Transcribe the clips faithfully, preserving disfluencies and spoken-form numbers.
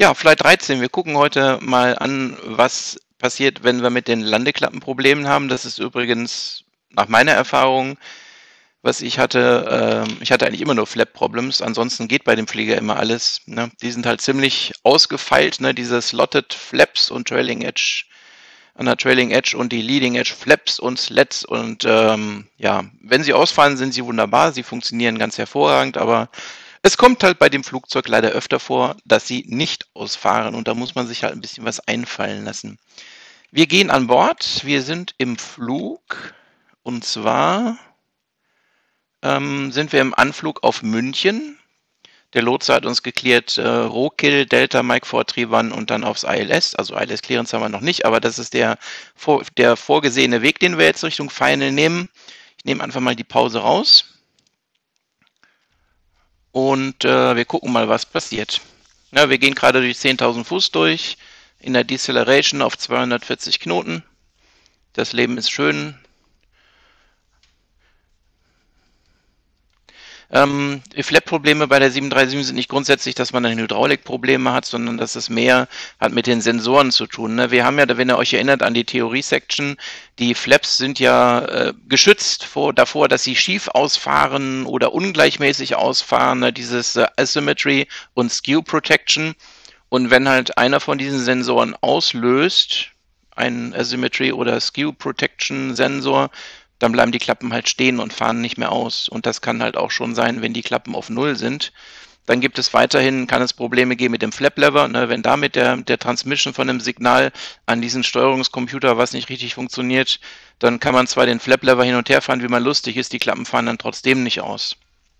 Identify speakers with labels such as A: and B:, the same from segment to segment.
A: Ja, Flight dreizehn. Wir gucken heute mal an, was passiert, wenn wir mit den Landeklappen Problemen haben. Das ist übrigens nach meiner Erfahrung, was ich hatte, äh, ich hatte eigentlich immer nur Flap-Problems, ansonsten geht bei dem Flieger immer alles. Ne? Die sind halt ziemlich ausgefeilt, ne? Diese Slotted Flaps und Trailing Edge, an der Trailing Edge und die Leading Edge Flaps und Slats und ähm, ja, wenn sie ausfallen, sind sie wunderbar, sie funktionieren ganz hervorragend, aber es kommt halt bei dem Flugzeug leider öfter vor, dass sie nicht ausfahren und da muss man sich halt ein bisschen was einfallen lassen. Wir gehen an Bord, wir sind im Flug und zwar ähm, sind wir im Anflug auf München. Der Lotse hat uns geklärt, äh, Rokill, Delta, Mike vier drei eins und dann aufs I L S. Also I L S-Clearance haben wir noch nicht, aber das ist der, vor, der vorgesehene Weg, den wir jetzt Richtung Final nehmen. Ich nehme einfach mal die Pause raus. Und äh, wir gucken mal, was passiert. Ja, wir gehen gerade durch zehntausend Fuß durch, in der Deceleration auf zweihundertvierzig Knoten. Das Leben ist schön. Ähm, die Flap-Probleme bei der sieben drei sieben sind nicht grundsätzlich, dass man dann Hydraulikprobleme hat, sondern dass es mehr hat mit den Sensoren zu tun. Ne? Wir haben ja, wenn ihr euch erinnert an die Theorie-Section, die Flaps sind ja äh, geschützt vor, davor, dass sie schief ausfahren oder ungleichmäßig ausfahren, ne? Dieses äh, Asymmetry und Skew Protection. Und wenn halt einer von diesen Sensoren auslöst, ein Asymmetry oder Skew Protection Sensor, dann bleiben die Klappen halt stehen und fahren nicht mehr aus. Und das kann halt auch schon sein, wenn die Klappen auf Null sind. Dann gibt es weiterhin, kann es Probleme geben mit dem Flap-Lever, ne, wenn da mit der, der Transmission von dem Signal an diesen Steuerungscomputer was nicht richtig funktioniert, dann kann man zwar den Flap-Lever hin und her fahren, wie man lustig ist, die Klappen fahren dann trotzdem nicht aus.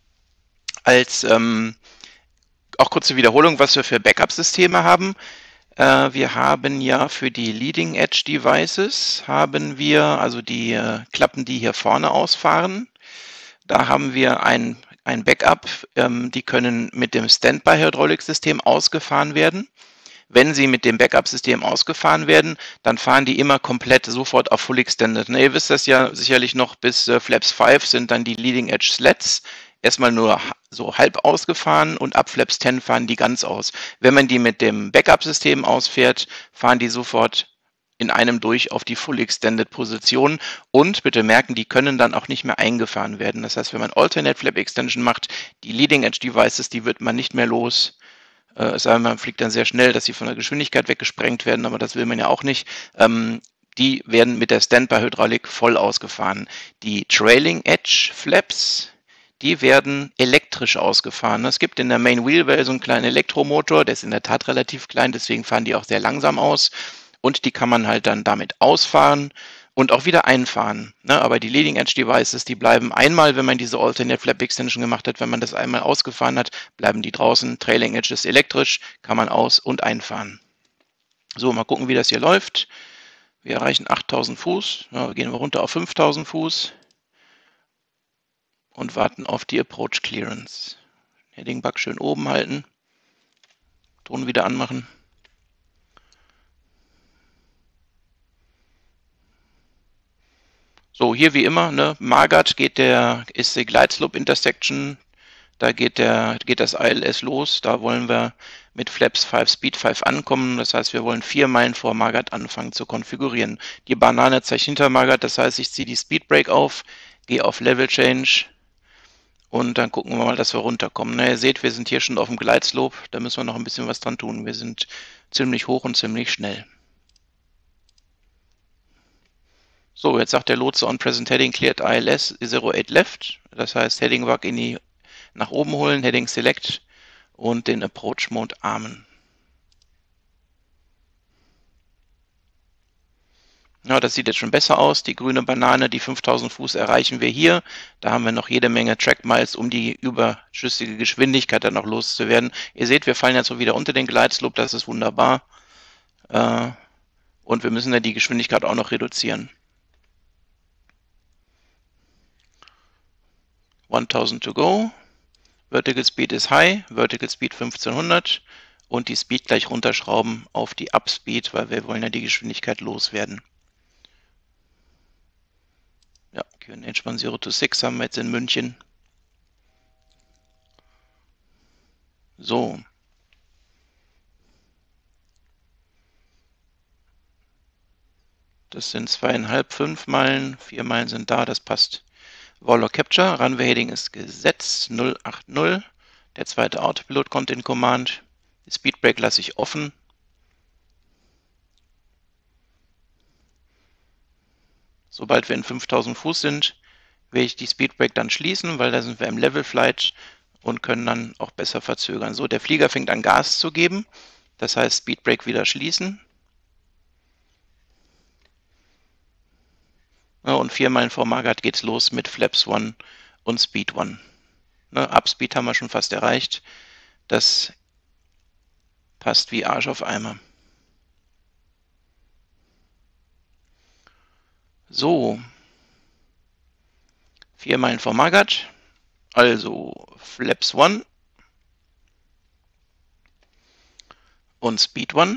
A: Als ähm, auch kurze Wiederholung, was wir für Backup-Systeme haben. Äh, wir haben ja für die Leading Edge Devices, haben wir also die äh, Klappen, die hier vorne ausfahren. Da haben wir ein, ein Backup, ähm, die können mit dem Standby-Hydrauliksystem ausgefahren werden. Wenn sie mit dem Backup-System ausgefahren werden, dann fahren die immer komplett sofort auf Full Extended. Na, ihr wisst das ja sicherlich noch, bis äh, Flaps fünf sind dann die Leading Edge Slats erstmal nur so halb ausgefahren und ab Flaps zehn fahren die ganz aus. Wenn man die mit dem Backup-System ausfährt, fahren die sofort in einem durch auf die Full Extended Position und bitte merken, die können dann auch nicht mehr eingefahren werden. Das heißt, wenn man Alternate Flap Extension macht, die Leading Edge Devices, die wird man nicht mehr los. Äh, es sei denn, man fliegt dann sehr schnell, dass sie von der Geschwindigkeit weggesprengt werden, aber das will man ja auch nicht. Ähm, die werden mit der Standby-Hydraulik voll ausgefahren. Die Trailing Edge Flaps, die werden elektrisch ausgefahren. Es gibt in der Main Wheelwell so einen kleinen Elektromotor, der ist in der Tat relativ klein, deswegen fahren die auch sehr langsam aus. Und die kann man halt dann damit ausfahren und auch wieder einfahren. Ne? Aber die Leading Edge Devices, die bleiben einmal, wenn man diese Alternate Flap Extension gemacht hat, wenn man das einmal ausgefahren hat, bleiben die draußen. Trailing Edge ist elektrisch, kann man aus- und einfahren. So, mal gucken, wie das hier läuft. Wir erreichen achttausend Fuß, ja, gehen wir runter auf fünftausend Fuß und warten auf die Approach Clearance. Heading Bug schön oben halten, Ton wieder anmachen. So, hier wie immer, ne, Margat geht der, ist die Glide Slope Intersection, da geht, der, geht das I L S los, da wollen wir mit Flaps fünf, Speed fünf ankommen, das heißt, wir wollen vier Meilen vor Margat anfangen zu konfigurieren. Die Banane zeigt hinter Margat, das heißt, ich ziehe die Speed Brake auf, gehe auf Level Change und dann gucken wir mal, dass wir runterkommen. Ne, ihr seht, wir sind hier schon auf dem Glide Slope, da müssen wir noch ein bisschen was dran tun, wir sind ziemlich hoch und ziemlich schnell. So, jetzt sagt der Lotse on present heading cleared I L S zero eight left. Das heißt, Heading Wag in die nach oben holen, Heading Select und den Approach Mode armen. Ja, das sieht jetzt schon besser aus. Die grüne Banane, die fünftausend Fuß erreichen wir hier. Da haben wir noch jede Menge Track Miles, um die überschüssige Geschwindigkeit dann noch loszuwerden. Ihr seht, wir fallen jetzt so wieder unter den Glide Slope, das ist wunderbar. Und wir müssen dann die Geschwindigkeit auch noch reduzieren. tausend to go. Vertical Speed ist high, Vertical Speed fünfzehnhundert und die Speed gleich runterschrauben auf die Upspeed, weil wir wollen ja die Geschwindigkeit loswerden. Ja, Q N H one zero two six haben wir jetzt in München. So. Das sind zweieinhalb, fünf Meilen, vier Meilen sind da, das passt. Wall Capture, Runway Heading ist gesetzt, null acht null. Der zweite Autopilot kommt in Command. Die Speedbrake lasse ich offen. Sobald wir in fünftausend Fuß sind, werde ich die Speedbrake dann schließen, weil da sind wir im Level Flight und können dann auch besser verzögern. So, der Flieger fängt an Gas zu geben, das heißt Speedbrake wieder schließen. Ja, und vier Meilen vor Margat geht es los mit Flaps eins und Speed eins. Ne, Upspeed haben wir schon fast erreicht. Das passt wie Arsch auf Eimer. So, vier Meilen vor Margat, also Flaps eins und Speed eins.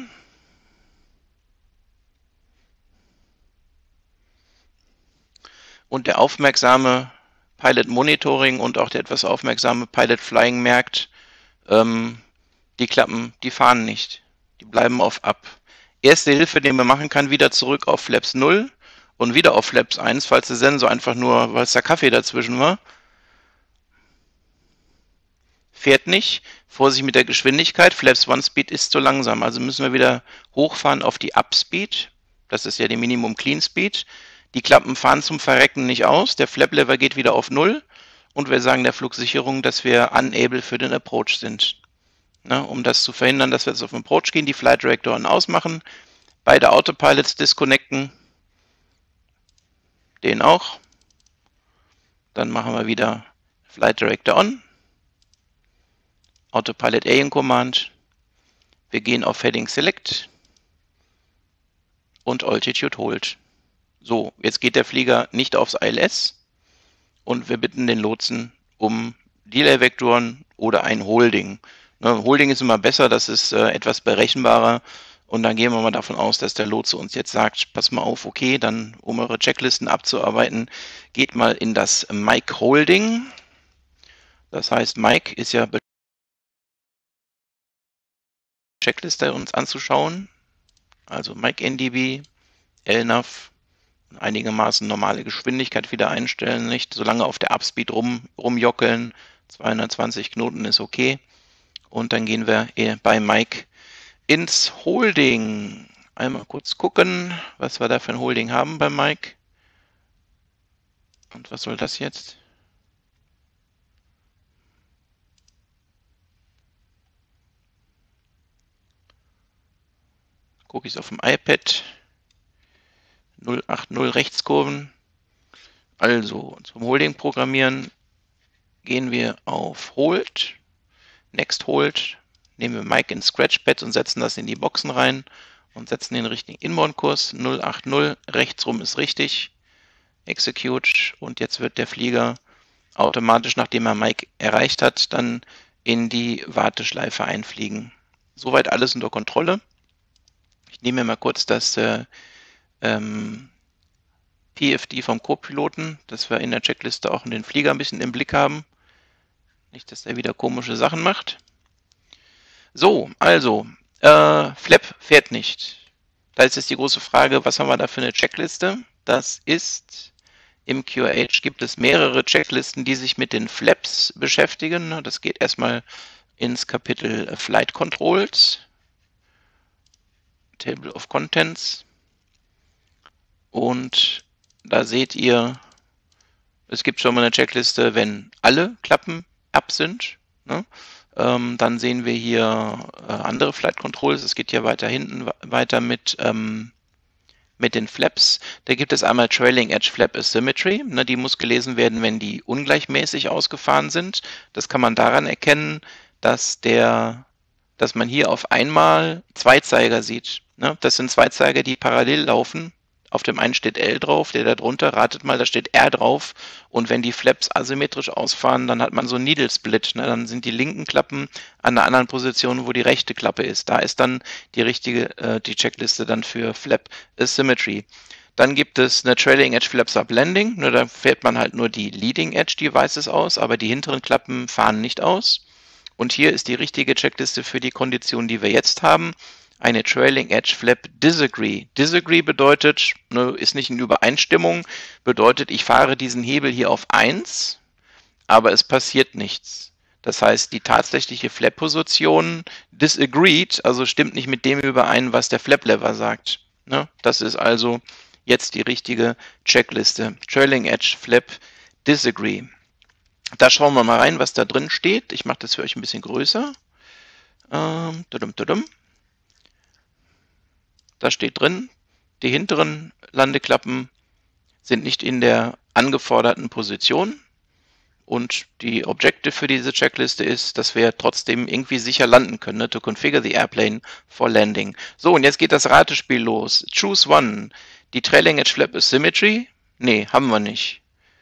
A: Und der aufmerksame Pilot Monitoring und auch der etwas aufmerksame Pilot Flying merkt, ähm, die Klappen, die fahren nicht. Die bleiben auf Up. Erste Hilfe, den man machen kann, wieder zurück auf Flaps null und wieder auf Flaps eins, falls der Sensor einfach nur, weil es der Kaffee dazwischen war. Fährt nicht. Vorsicht mit der Geschwindigkeit. Flaps eins Speed ist zu langsam. Also müssen wir wieder hochfahren auf die Up Speed. Das ist ja die Minimum Clean Speed. Die Klappen fahren zum Verrecken nicht aus. Der Flap Lever geht wieder auf null. Und wir sagen der Flugsicherung, dass wir unable für den Approach sind. Na, um das zu verhindern, dass wir jetzt auf den Approach gehen, die Flight Director ausmachen. Beide Autopilots disconnecten. Den auch. Dann machen wir wieder Flight Director on. Autopilot A in Command. Wir gehen auf Heading Select. Und Altitude Hold. So, jetzt geht der Flieger nicht aufs I L S. Und wir bitten den Lotsen um Delay-Vektoren oder ein Holding. Ne, Holding ist immer besser, das ist äh, etwas berechenbarer. Und dann gehen wir mal davon aus, dass der Lotse uns jetzt sagt, pass mal auf, okay, dann um eure Checklisten abzuarbeiten, geht mal in das Mike Holding. Das heißt, Mike ist ja Checkliste uns anzuschauen. Also Mike N D B, L N A V, einigermaßen normale Geschwindigkeit wieder einstellen, nicht so lange auf der Upspeed rum, rumjockeln. zweihundertzwanzig Knoten ist okay. Und dann gehen wir bei Mike ins Holding. Einmal kurz gucken, was wir da für ein Holding haben bei Mike. Und was soll das jetzt? Gucke ich es auf dem iPad. null acht null Rechtskurven. Also zum Holding programmieren gehen wir auf Hold. Next Hold. Nehmen wir Mike ins Scratchpad und setzen das in die Boxen rein und setzen den richtigen Inbound-Kurs. null acht null, rechtsrum ist richtig. Execute und jetzt wird der Flieger automatisch, nachdem er Mike erreicht hat, dann in die Warteschleife einfliegen. Soweit alles unter Kontrolle. Ich nehme mir mal kurz das äh, ähm, P F D vom Co-Piloten, dass wir in der Checkliste auch den Flieger ein bisschen im Blick haben. Nicht, dass er wieder komische Sachen macht. So, also, äh, Flap fährt nicht. Da ist jetzt die große Frage, was haben wir da für eine Checkliste? Das ist, im Q H gibt es mehrere Checklisten, die sich mit den Flaps beschäftigen. Das geht erstmal ins Kapitel Flight Controls, Table of Contents. Und da seht ihr, es gibt schon mal eine Checkliste, wenn alle Klappen ab sind. Ne? Ähm, dann sehen wir hier äh, andere Flight Controls. Es geht hier weiter hinten weiter mit, ähm, mit den Flaps. Da gibt es einmal Trailing Edge Flap Asymmetry. Ne? Die muss gelesen werden, wenn die ungleichmäßig ausgefahren sind. Das kann man daran erkennen, dass, der, dass man hier auf einmal zwei Zeiger sieht. Ne? Das sind zwei Zeiger, die parallel laufen. Auf dem einen steht L drauf, der da drunter, ratet mal, da steht R drauf. Und wenn die Flaps asymmetrisch ausfahren, dann hat man so einen Needle Split. Ne? Dann sind die linken Klappen an einer anderen Position, wo die rechte Klappe ist. Da ist dann die richtige, äh, die Checkliste dann für Flap Asymmetry. Dann gibt es eine Trailing Edge Flap Subblending. Ne? Da fährt man halt nur die Leading Edge Devices aus, aber die hinteren Klappen fahren nicht aus. Und hier ist die richtige Checkliste für die Kondition, die wir jetzt haben. eine Trailing Edge Flap Disagree. Disagree bedeutet, ne, ist nicht in Übereinstimmung, bedeutet, ich fahre diesen Hebel hier auf eins, aber es passiert nichts. Das heißt, die tatsächliche Flap-Position disagreed, also stimmt nicht mit dem überein, was der Flap-Lever sagt. Ne? Das ist also jetzt die richtige Checkliste. Trailing Edge Flap Disagree. Da schauen wir mal rein, was da drin steht. Ich mache das für euch ein bisschen größer. Ähm, tudum, tudum. Da steht drin, die hinteren Landeklappen sind nicht in der angeforderten Position. Und die Objective für diese Checkliste ist, dass wir trotzdem irgendwie sicher landen können. Ne? To configure the airplane for landing. So, und jetzt geht das Ratespiel los. Choose one. Die Trailing Edge Flap Symmetry? Nee, haben wir nicht.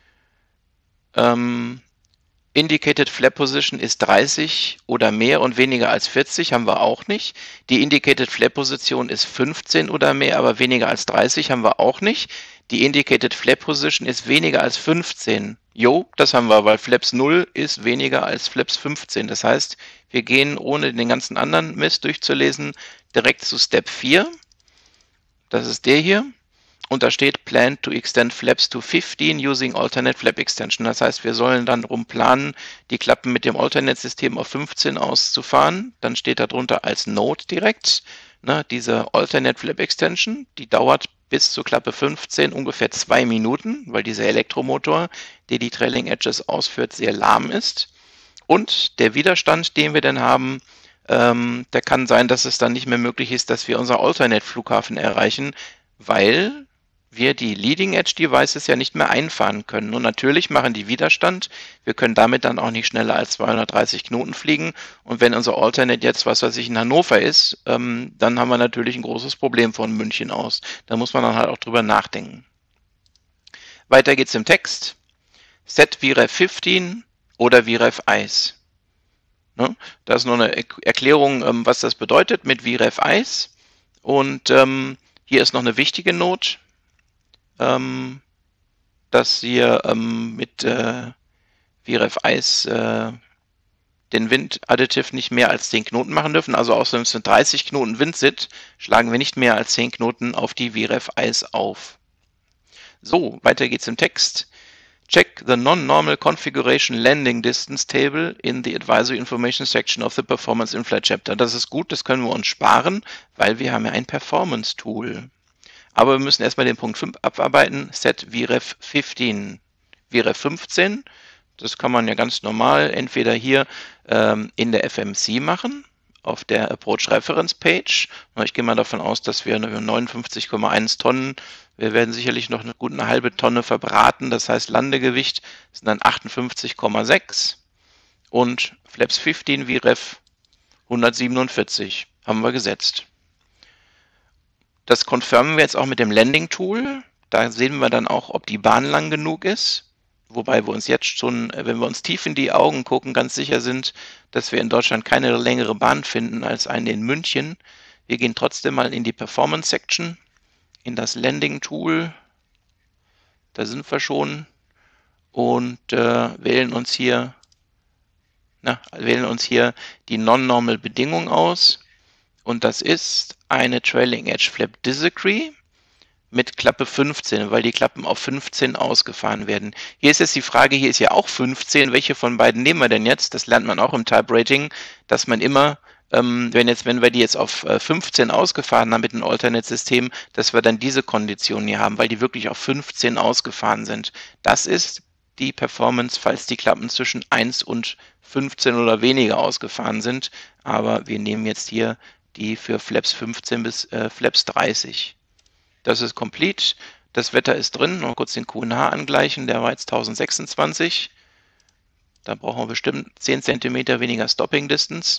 A: Ähm, Indicated Flap Position ist dreißig oder mehr und weniger als vierzig, haben wir auch nicht. Die Indicated Flap Position ist fünfzehn oder mehr, aber weniger als dreißig, haben wir auch nicht. Die Indicated Flap Position ist weniger als fünfzehn. Jo, das haben wir, weil Flaps null ist weniger als Flaps fünfzehn. Das heißt, wir gehen, ohne den ganzen anderen Mist durchzulesen, direkt zu Step vier. Das ist der hier. Und da steht Plan to extend flaps to fifteen using alternate flap extension. Das heißt, wir sollen dann darum planen, die Klappen mit dem Alternate-System auf fünfzehn auszufahren. Dann steht da drunter als Note direkt, ne, diese Alternate Flap Extension, die dauert bis zur Klappe fünfzehn ungefähr zwei Minuten, weil dieser Elektromotor, der die Trailing Edges ausführt, sehr lahm ist. Und der Widerstand, den wir dann haben, ähm, der kann sein, dass es dann nicht mehr möglich ist, dass wir unser Alternate-Flughafen erreichen, weil wir die Leading Edge Devices ja nicht mehr einfahren können. Und natürlich machen die Widerstand. Wir können damit dann auch nicht schneller als zweihundertdreißig Knoten fliegen. Und wenn unser Alternate jetzt, was weiß ich, in Hannover ist, ähm, dann haben wir natürlich ein großes Problem von München aus. Da muss man dann halt auch drüber nachdenken. Weiter geht's im Text. Set V REF fünfzehn oder V REF Ice. Ne? Da ist noch eine Erklärung, ähm, was das bedeutet mit V REF Ice. Und ähm, hier ist noch eine wichtige Note, ähm, dass wir ähm, mit äh, V REF Ice äh, den Wind-Additive nicht mehr als zehn Knoten machen dürfen. Also außer wenn es dreißig Knoten Wind sind, schlagen wir nicht mehr als zehn Knoten auf die V REF Ice auf. So, weiter geht's im Text. Check the non-normal configuration landing distance table in the advisory information section of the performance in-flight chapter. Das ist gut, das können wir uns sparen, weil wir haben ja ein Performance Tool. Aber wir müssen erstmal den Punkt fünf abarbeiten. Set V REF fünfzehn. V REF fünfzehn, das kann man ja ganz normal entweder hier ähm, in der F M C machen, auf der Approach Reference Page. Ich gehe mal davon aus, dass wir neunundfünfzig Komma eins Tonnen, wir werden sicherlich noch eine gute halbe Tonne verbraten. Das heißt, Landegewicht sind dann achtundfünfzig Komma sechs und Flaps fünfzehn V REF hundertsiebenundvierzig haben wir gesetzt. Das confirmen wir jetzt auch mit dem Landing Tool. Da sehen wir dann auch, ob die Bahn lang genug ist. Wobei wir uns jetzt schon, wenn wir uns tief in die Augen gucken, ganz sicher sind, dass wir in Deutschland keine längere Bahn finden als eine in München. Wir gehen trotzdem mal in die Performance Section, in das Landing Tool. Da sind wir schon und äh, wählen uns hier, na, wählen uns hier die Non-Normal Bedingung aus. Und das ist eine Trailing Edge Flap Disagree mit Klappe fünfzehn, weil die Klappen auf fünfzehn ausgefahren werden. Hier ist jetzt die Frage, hier ist ja auch fünfzehn, welche von beiden nehmen wir denn jetzt? Das lernt man auch im Type Rating, dass man immer, ähm, wenn, jetzt, wenn wir die jetzt auf äh, fünfzehn ausgefahren haben mit dem Alternate-System, dass wir dann diese Konditionen hier haben, weil die wirklich auf fünfzehn ausgefahren sind. Das ist die Performance, falls die Klappen zwischen eins und fünfzehn oder weniger ausgefahren sind. Aber wir nehmen jetzt hier die für Flaps fünfzehn bis äh, Flaps dreißig. Das ist complete. Das Wetter ist drin. Noch kurz den Q N H angleichen. Der war jetzt tausendsechsundzwanzig. Da brauchen wir bestimmt zehn Zentimeter weniger Stopping Distance.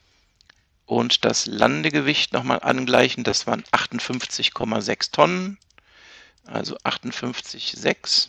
A: Und das Landegewicht nochmal angleichen. Das waren achtundfünfzig Komma sechs Tonnen. Also achtundfünfzig Komma sechs.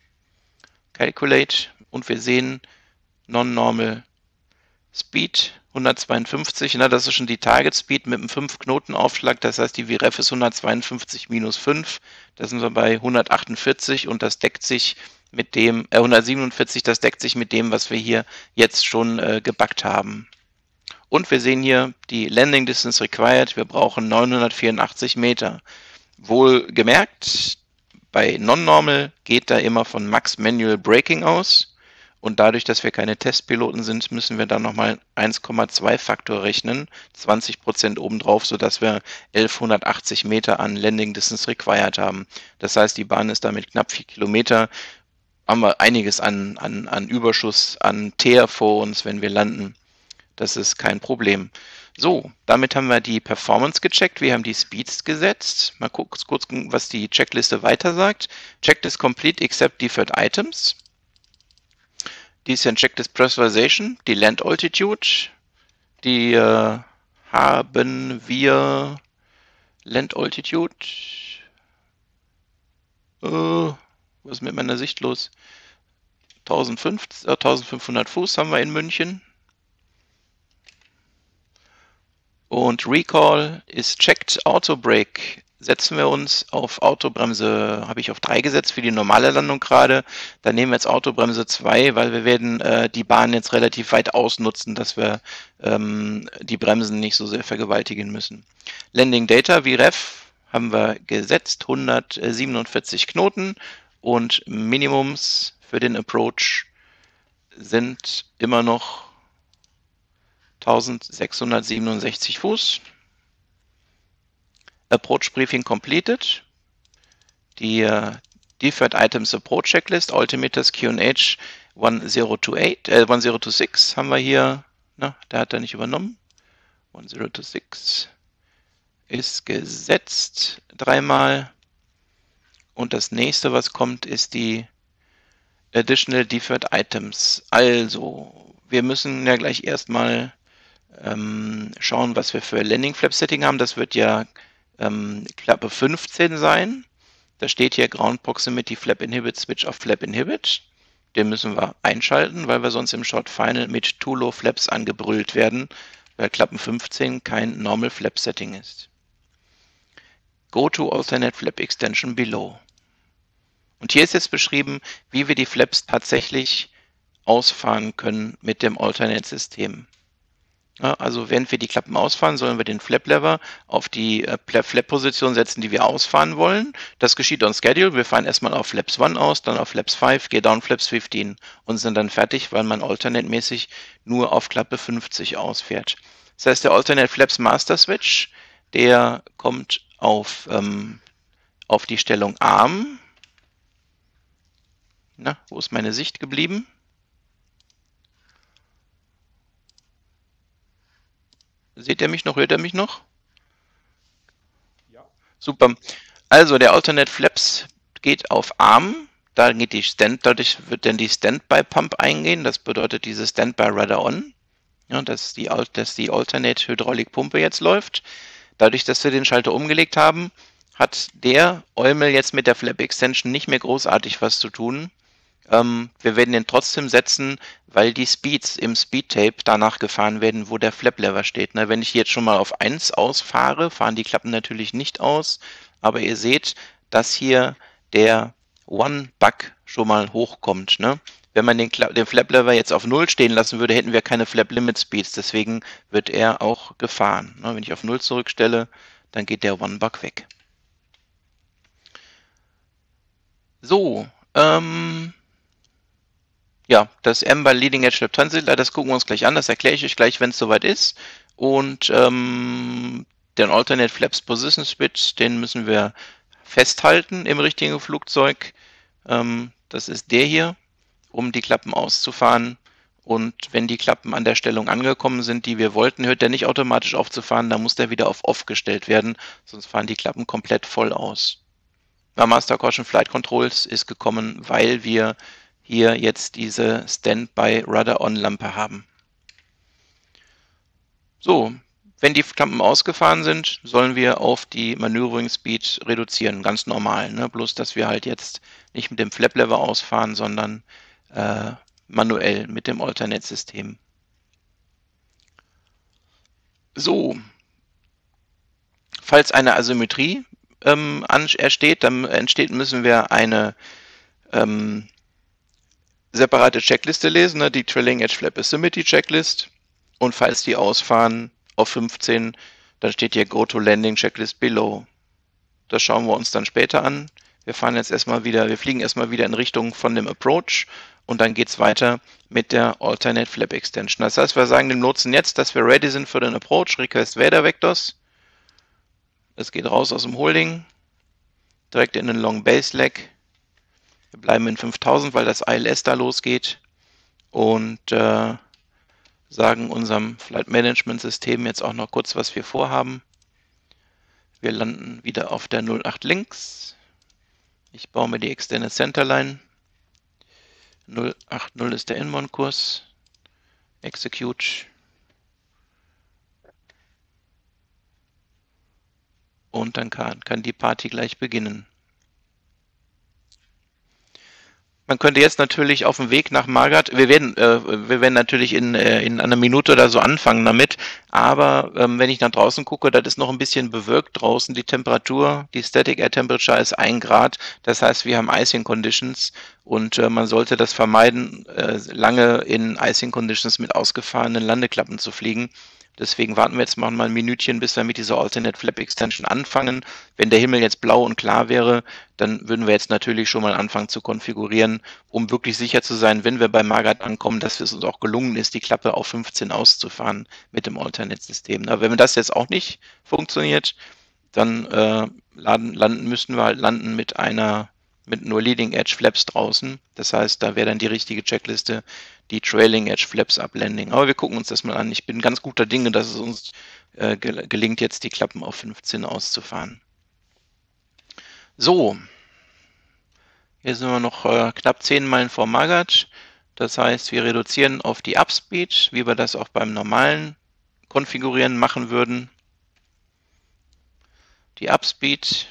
A: Calculate. Und wir sehen Non-Normal Speed hundertzweiundfünfzig, na, das ist schon die Target Speed mit einem fünf Knoten Aufschlag, das heißt die V REF ist hundertzweiundfünfzig minus fünf, da sind wir bei hundertachtundvierzig und das deckt sich mit dem, äh, hundertsiebenundvierzig, das deckt sich mit dem, was wir hier jetzt schon äh, gebackt haben. Und wir sehen hier die Landing Distance Required. Wir brauchen neunhundertvierundachtzig Meter. Wohlgemerkt, bei Non-Normal geht da immer von Max Manual Braking aus. Und dadurch, dass wir keine Testpiloten sind, müssen wir dann nochmal eins Komma zwei Faktor rechnen, zwanzig Prozent obendrauf, sodass wir elfhundertachtzig Meter an Landing Distance Required haben. Das heißt, die Bahn ist damit knapp vier Kilometer. Haben wir einiges an, an, an Überschuss, an Teer vor uns, wenn wir landen. Das ist kein Problem. So, damit haben wir die Performance gecheckt. Wir haben die Speeds gesetzt. Mal kurz gucken, was die Checkliste weiter sagt. Checklist complete except deferred items. Die ist ja ein Checklist Pressurization, die Land Altitude. Die äh, haben wir Land Altitude. Äh, was ist mit meiner Sicht los? eintausendfünfhundert Fuß haben wir in München. Und Recall ist checked. Auto Brake setzen wir uns auf Autobremse, habe ich auf drei gesetzt für die normale Landung gerade. Dann nehmen wir jetzt Autobremse zwei, weil wir werden äh, die Bahn jetzt relativ weit ausnutzen, dass wir ähm, die Bremsen nicht so sehr vergewaltigen müssen. Landing Data wie Ref haben wir gesetzt, hundertsiebenundvierzig Knoten und Minimums für den Approach sind immer noch eintausendsechshundertsiebenundsechzig Fuß. Approach Briefing completed. Die uh, Deferred Items Approach Checklist, Altimeters Q and H1028, äh,1026 haben wir hier, na, der hat er nicht übernommen.1026 ist gesetzt dreimal. Und das nächste, was kommt, ist die Additional Deferred Items. Also, wir müssen ja gleich erstmal ähm, schauen, was wir für Landing Flap Setting haben. Das wird ja ähm, Klappe fünfzehn sein. Da steht hier Ground Proximity Flap Inhibit Switch auf Flap Inhibit. Den müssen wir einschalten, weil wir sonst im Short Final mit Too Low Flaps angebrüllt werden, weil Klappen fünfzehn kein Normal Flap Setting ist. Go to Alternate Flap Extension below. Und hier ist jetzt beschrieben, wie wir die Flaps tatsächlich ausfahren können mit dem Alternate-System. Ja, also während wir die Klappen ausfahren, sollen wir den Flap-Lever auf die äh, Flap-Position setzen, die wir ausfahren wollen. Das geschieht on Schedule. Wir fahren erstmal auf Flaps eins aus, dann auf Flaps fünf, Gear Down Flaps fünfzehn und sind dann fertig, weil man Alternate-mäßig nur auf Klappe fünfzig ausfährt. Das heißt, der Alternate Flaps Master Switch, der kommt auf, ähm, auf die Stellung Arm. Na, wo ist meine Sicht geblieben? Seht ihr mich noch? Hört ihr mich noch? Ja. Super. Also der Alternate Flaps geht auf Arm. Da geht die Stand, dadurch wird dann die Standby Pump eingehen. Das bedeutet diese Standby Rudder On. Ja, dass die, dass die Alternate Hydraulikpumpe jetzt läuft. Dadurch, dass wir den Schalter umgelegt haben, hat der Eumel jetzt mit der Flap Extension nicht mehr großartig was zu tun. Ähm, wir werden den trotzdem setzen, weil die Speeds im Speedtape danach gefahren werden, wo der Flap-Lever steht. Ne? Wenn ich jetzt schon mal auf eins ausfahre, fahren die Klappen natürlich nicht aus, aber ihr seht, dass hier der One-Bug schon mal hochkommt. Ne? Wenn man den, den Flap-Lever jetzt auf null stehen lassen würde, hätten wir keine Flap-Limit-Speeds, deswegen wird er auch gefahren. Ne? Wenn ich auf null zurückstelle, dann geht der One-Bug weg. So, ähm... ja, das Ember Leading Edge Flap Transitler, das gucken wir uns gleich an, das erkläre ich euch gleich, wenn es soweit ist. Und ähm, den Alternate Flaps Position Switch, den müssen wir festhalten im richtigen Flugzeug. Ähm, das ist der hier, um die Klappen auszufahren. Und wenn die Klappen an der Stellung angekommen sind, die wir wollten, hört der nicht automatisch auf zu fahren, dann muss der wieder auf Off gestellt werden, sonst fahren die Klappen komplett voll aus. Na, Master Caution Flight Controls ist gekommen, weil wir hier jetzt diese Standby Rudder On Lampe haben. So, wenn die Klappen ausgefahren sind, sollen wir auf die Maneuvering Speed reduzieren, ganz normal. Ne? Bloß, dass wir halt jetzt nicht mit dem Flap Lever ausfahren, sondern äh, manuell mit dem Alternate-System. So, falls eine Asymmetrie ähm, entsteht, dann entsteht, müssen wir eine ähm, separate Checkliste lesen, ne? Die Trailing Edge Flap Asymmetry Checklist. Und falls die ausfahren auf fünfzehn, dann steht hier Go to Landing Checklist below. Das schauen wir uns dann später an. Wir fahren jetzt erstmal wieder, wir fliegen erstmal wieder in Richtung von dem Approach und dann geht es weiter mit der Alternate Flap Extension. Das heißt, wir sagen dem Lotsen jetzt, dass wir ready sind für den Approach, Request Vader Vectors. Es geht raus aus dem Holding, direkt in den Long Base Leg. Wir bleiben in fünftausend, weil das I L S da losgeht und äh, sagen unserem Flight Management System jetzt auch noch kurz, was wir vorhaben. Wir landen wieder auf der null acht links. Ich baue mir die Extended Centerline. null acht null ist der Inbound-Kurs. Execute. Und dann kann, kann die Party gleich beginnen. Man könnte jetzt natürlich auf dem Weg nach Margat, wir werden, äh, wir werden natürlich in, äh, in einer Minute oder so anfangen damit, aber ähm, wenn ich nach draußen gucke, das ist noch ein bisschen bewölkt draußen, die Temperatur, die Static Air Temperature ist ein Grad, das heißt, wir haben Icing Conditions und äh, man sollte das vermeiden, äh, lange in Icing Conditions mit ausgefahrenen Landeklappen zu fliegen. Deswegen warten wir jetzt mal ein Minütchen, bis wir mit dieser Alternate Flap Extension anfangen. Wenn der Himmel jetzt blau und klar wäre, dann würden wir jetzt natürlich schon mal anfangen zu konfigurieren, um wirklich sicher zu sein, wenn wir bei Margat ankommen, dass es uns auch gelungen ist, die Klappe auf fünfzehn auszufahren mit dem Alternate-System. Na, wenn das jetzt auch nicht funktioniert, dann äh, laden, landen, müssten wir halt landen mit einer mit nur Leading Edge Flaps draußen. Das heißt, da wäre dann die richtige Checkliste, die Trailing Edge Flaps up Landing. Aber wir gucken uns das mal an. Ich bin ganz guter Dinge, dass es uns äh, gelingt, jetzt die Klappen auf fünfzehn auszufahren. So, hier sind wir noch äh, knapp zehn Meilen vor Margat. Das heißt, wir reduzieren auf die Upspeed, wie wir das auch beim normalen Konfigurieren machen würden. Die Upspeed.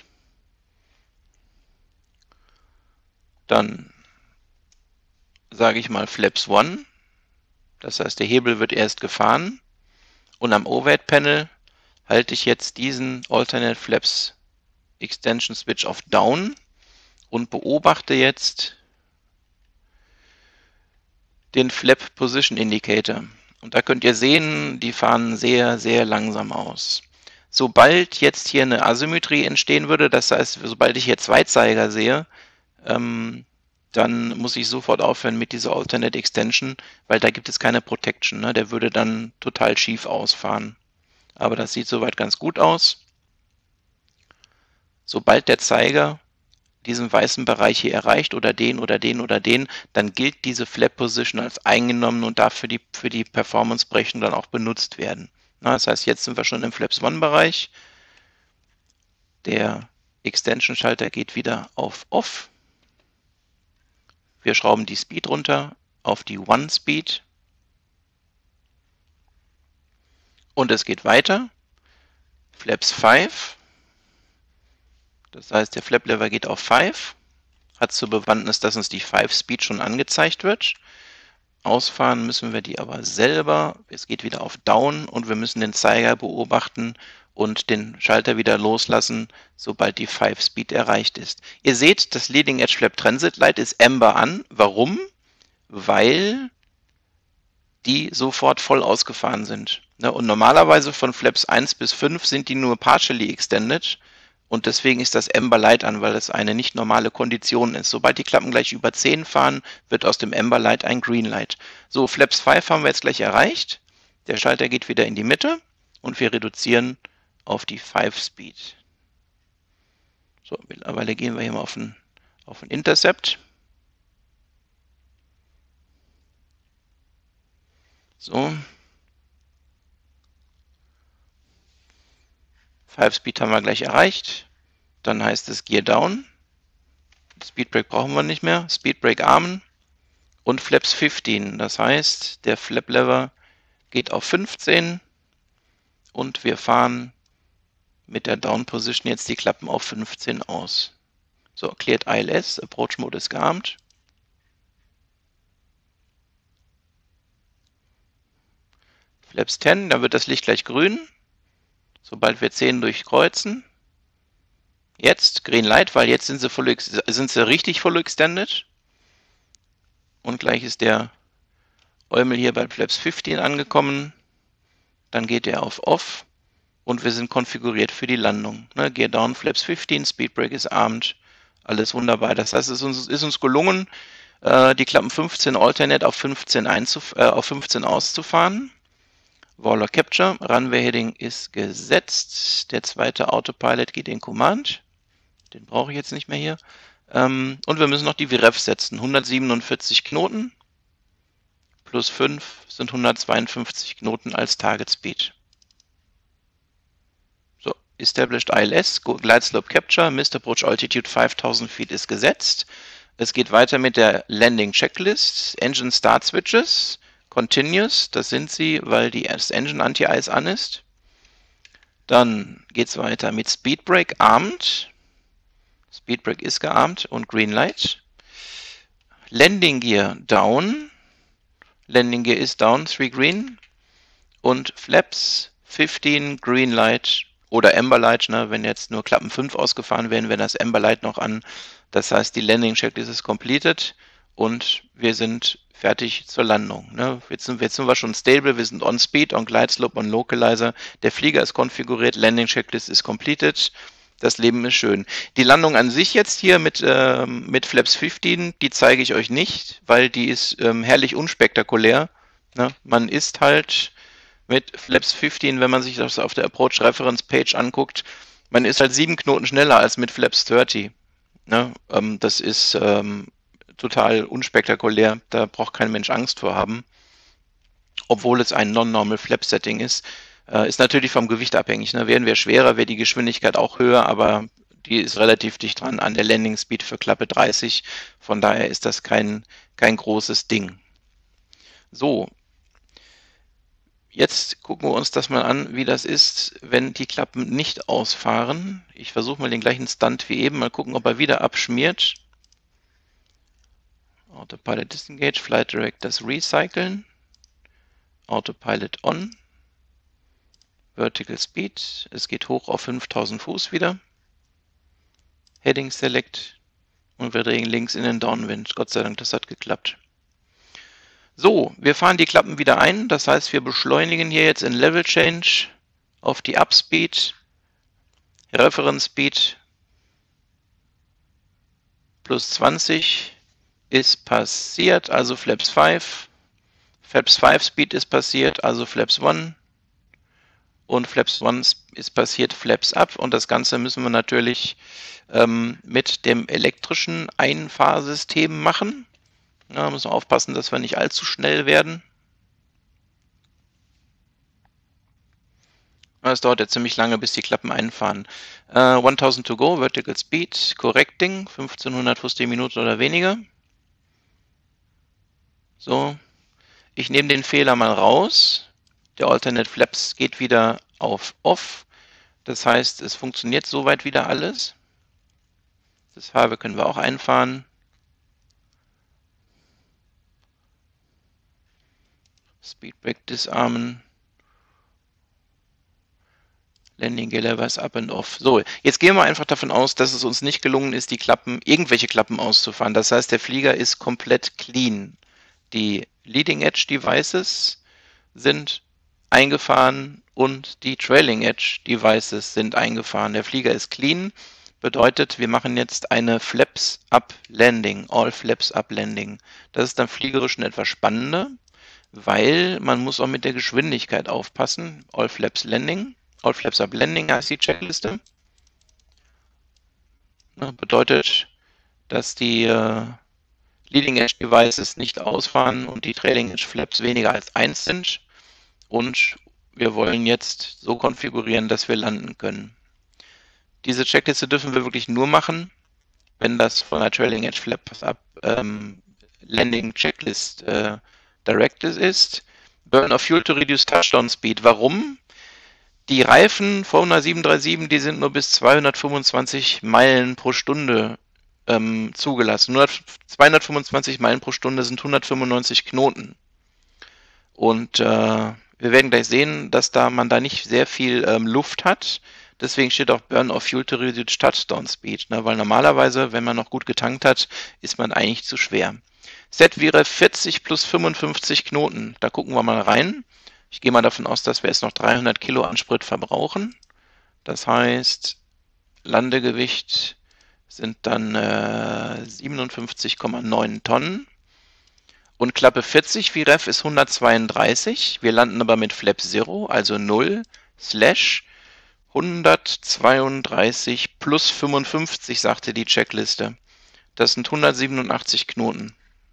A: Dann sage ich mal Flaps eins. Das heißt, der Hebel wird erst gefahren. Und am Overhead Panel halte ich jetzt diesen Alternate Flaps Extension Switch auf Down und beobachte jetzt den Flap Position Indicator. Und da könnt ihr sehen, die fahren sehr, sehr langsam aus. Sobald jetzt hier eine Asymmetrie entstehen würde, das heißt, sobald ich hier zwei Zeiger sehe, ähm, dann muss ich sofort aufhören mit dieser Alternate Extension, weil da gibt es keine Protection. Ne? Der würde dann total schief ausfahren. Aber das sieht soweit ganz gut aus. Sobald der Zeiger diesen weißen Bereich hier erreicht oder den oder den oder den, dann gilt diese Flap Position als eingenommen und darf für die, für die Performance-Berechnung dann auch benutzt werden. Na, das heißt, jetzt sind wir schon im Flaps eins Bereich. Der Extension-Schalter geht wieder auf Off. Wir schrauben die Speed runter auf die One Speed. Und es geht weiter. Flaps fünf. Das heißt, der Flap Lever geht auf fünf. Hat zur Bewandtnis, dass uns die fünf Speed schon angezeigt wird. Ausfahren müssen wir die aber selber. Es geht wieder auf Down und wir müssen den Zeiger beobachten und den Schalter wieder loslassen, sobald die fünf Speed erreicht ist. Ihr seht, das Leading Edge Flap Transit Light ist Amber an. Warum? Weil die sofort voll ausgefahren sind. Und normalerweise von Flaps eins bis fünf sind die nur partially extended und deswegen ist das Amber Light an, weil es eine nicht normale Kondition ist. Sobald die Klappen gleich über zehn fahren, wird aus dem Amber Light ein Green Light. So, Flaps fünf haben wir jetzt gleich erreicht. Der Schalter geht wieder in die Mitte und wir reduzieren auf die fünf Speed. So, mittlerweile gehen wir hier mal auf den, auf den Intercept. So. fünf Speed haben wir gleich erreicht. Dann heißt es Gear Down. Speed Brake brauchen wir nicht mehr. Speed Brake armen. Und Flaps fünfzehn. Das heißt, der Flap Lever geht auf fünfzehn. Und wir fahren mit der Down Position jetzt die Klappen auf fünfzehn aus. So, Cleared I L S, Approach Mode ist gearmt. Flaps zehn, da wird das Licht gleich grün, sobald wir zehn durchkreuzen. Jetzt Green Light, weil jetzt sind sie, voll, sind sie richtig voll extended. Und gleich ist der Eumel hier bei Flaps fünfzehn angekommen. dann geht er auf Off und wir sind konfiguriert für die Landung. Ne? Gear Down, Flaps fünfzehn, Speed Brake ist armed, alles wunderbar. Das heißt, es ist uns, ist uns gelungen, äh, die Klappen fünfzehn Alternate auf fünfzehn, einzuf äh, auf fünfzehn auszufahren. Waller Capture, Runway Heading ist gesetzt. Der zweite Autopilot geht in Command. Den brauche ich jetzt nicht mehr hier. Ähm, und wir müssen noch die V R E F setzen. hundertsiebenundvierzig Knoten plus fünf sind hundertzweiundfünfzig Knoten als Target Speed. So, Established I L S, Glide Slope Capture, Missed Approach Altitude fünftausend Feet ist gesetzt. Es geht weiter mit der Landing Checklist, Engine Start Switches, Continuous, das sind sie, weil die das Engine Anti-Ice an ist. Dann geht es weiter mit Speed Brake Armed. Speed Brake ist gearmt und Green Light. Landing Gear Down. Landing Gear ist down, drei Green. Und Flaps fünfzehn Green Light oder Amber Light. Ne? Wenn jetzt nur Klappen fünf ausgefahren werden, wäre das Amber Light noch an. Das heißt, die Landing Checklist ist completed und wir sind fertig zur Landung. Ne? Jetzt, sind, jetzt sind wir schon stable, wir sind on Speed, on Glide Slope, on Localizer. Der Flieger ist konfiguriert, Landing Checklist ist completed. Das Leben ist schön. Die Landung an sich jetzt hier mit, äh, mit Flaps fünfzehn, die zeige ich euch nicht, weil die ist ähm, herrlich unspektakulär. Ne? Man ist halt mit Flaps fünfzehn, wenn man sich das auf der Approach Reference Page anguckt, man ist halt sieben Knoten schneller als mit Flaps dreißig. Ne? Ähm, das ist ähm, total unspektakulär, da braucht kein Mensch Angst vor haben. Obwohl es ein Non-Normal Flap Setting ist. Äh, ist natürlich vom Gewicht abhängig. Ne? Werden wir schwerer, wäre die Geschwindigkeit auch höher, aber die ist relativ dicht dran an der Landing Speed für Klappe dreißig. Von daher ist das kein, kein großes Ding. So, jetzt gucken wir uns das mal an, wie das ist, wenn die Klappen nicht ausfahren. Ich versuche mal den gleichen Stunt wie eben, mal gucken, ob er wieder abschmiert. Autopilot Disengage, Flight Directors Recyceln. Autopilot on. Vertical Speed, es geht hoch auf fünftausend Fuß wieder. Heading Select und wir drehen links in den Downwind. Gott sei Dank, das hat geklappt. So, wir fahren die Klappen wieder ein. Das heißt, wir beschleunigen hier jetzt in Level Change auf die Upspeed. Reference Speed plus zwanzig ist passiert, also Flaps fünf. Flaps fünf Speed ist passiert, also Flaps eins. Und Flaps eins ist passiert, Flaps up. Und das Ganze müssen wir natürlich ähm, mit dem elektrischen Einfahrsystem machen. Da müssen wir aufpassen, dass wir nicht allzu schnell werden. Es dauert jetzt ziemlich lange, bis die Klappen einfahren. Uh, tausend to go, Vertical Speed, Correcting, fünfzehnhundert Fuß die Minute oder weniger. So, ich nehme den Fehler mal raus. Der Alternate Flaps geht wieder auf Off. Das heißt, es funktioniert soweit wieder alles. Das Farbe können wir auch einfahren. Speed Brake disarmen. Landing Gear Levers up and off. So, jetzt gehen wir einfach davon aus, dass es uns nicht gelungen ist, die Klappen, irgendwelche Klappen auszufahren. Das heißt, der Flieger ist komplett clean. Die Leading Edge Devices sind eingefahren und die Trailing Edge Devices sind eingefahren. Der Flieger ist clean, bedeutet, wir machen jetzt eine Flaps Up Landing, All Flaps Up Landing. Das ist dann fliegerisch schon etwas spannender, weil man muss auch mit der Geschwindigkeit aufpassen. All Flaps Landing, All Flaps Up Landing heißt die Checkliste. Das bedeutet, dass die äh, Leading Edge Devices nicht ausfahren und die Trailing Edge Flaps weniger als eins sind. Und wir wollen jetzt so konfigurieren, dass wir landen können. Diese Checkliste dürfen wir wirklich nur machen, wenn das von der Trailing Edge Flaps Up ähm, Landing Checklist äh, directed ist. Burn of Fuel to reduce Touchdown Speed. Warum? Die Reifen von einer sieben drei sieben, die sind nur bis zweihundertfünfundzwanzig Meilen pro Stunde ähm, zugelassen. Nur zweihundertfünfundzwanzig Meilen pro Stunde sind hundertfünfundneunzig Knoten. Und äh, wir werden gleich sehen, dass da man da nicht sehr viel ähm, Luft hat. Deswegen steht auch Burn of Fuel to reduce Touchdown Speed. Ne? Weil normalerweise, wenn man noch gut getankt hat, ist man eigentlich zu schwer. Set wäre vierzig plus fünfundfünfzig Knoten. Da gucken wir mal rein. Ich gehe mal davon aus, dass wir jetzt noch dreihundert Kilo an Sprit verbrauchen. Das heißt, Landegewicht sind dann äh, siebenundfünfzig Komma neun Tonnen. Und Klappe vierzig V REF ist hundertzweiunddreißig. Wir landen aber mit Flap Zero, also null, slash hundertzweiunddreißig plus fünfundfünfzig, sagte die Checkliste. Das sind hundertsiebenundachtzig Knoten.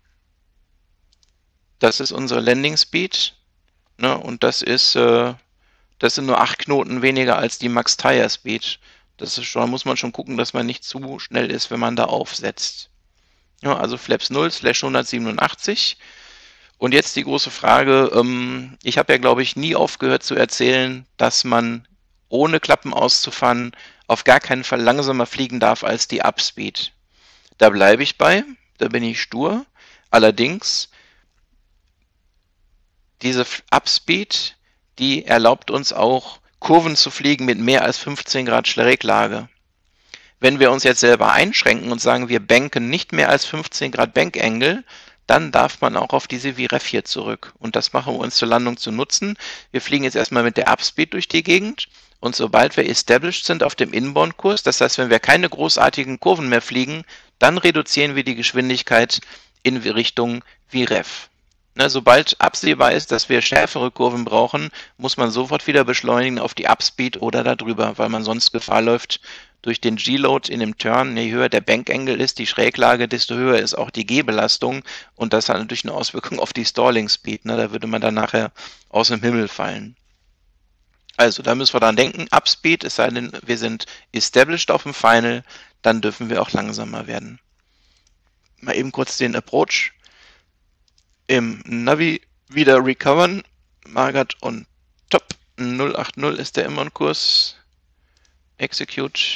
A: Das ist unsere Landing Speed. Ne, und das ist, äh, das sind nur acht Knoten weniger als die Max Tire Speed. Das ist schon, da muss man schon gucken, dass man nicht zu schnell ist, wenn man da aufsetzt. Ja, also Flaps null slash hundertsiebenundachtzig. Und jetzt die große Frage, ähm, ich habe ja, glaube ich, nie aufgehört zu erzählen, dass man ohne Klappen auszufahren auf gar keinen Fall langsamer fliegen darf als die Upspeed. Da bleibe ich bei, da bin ich stur. Allerdings, diese Upspeed, die erlaubt uns auch, Kurven zu fliegen mit mehr als fünfzehn Grad Schräglage. Wenn wir uns jetzt selber einschränken und sagen, wir banken nicht mehr als fünfzehn Grad Bankengel, dann darf man auch auf diese V REF hier zurück. Und das machen wir uns zur Landung zu nutzen. Wir fliegen jetzt erstmal mit der Upspeed durch die Gegend. Und sobald wir established sind auf dem Inbound-Kurs, das heißt, wenn wir keine großartigen Kurven mehr fliegen, dann reduzieren wir die Geschwindigkeit in Richtung V REF. Ne, sobald absehbar ist, dass wir schärfere Kurven brauchen, muss man sofort wieder beschleunigen auf die Upspeed oder darüber, weil man sonst Gefahr läuft, durch den G-Load in dem Turn, je höher der Bankengel ist, die Schräglage, desto höher ist auch die G-Belastung und das hat natürlich eine Auswirkung auf die Stalling Speed. Ne? Da würde man dann nachher aus dem Himmel fallen. Also da müssen wir dran denken, Upspeed, es sei denn, wir sind established auf dem Final, dann dürfen wir auch langsamer werden. Mal eben kurz den Approach im Navi wieder recovern. Margaret on top. null acht null ist der Inbound-Kurs. Execute.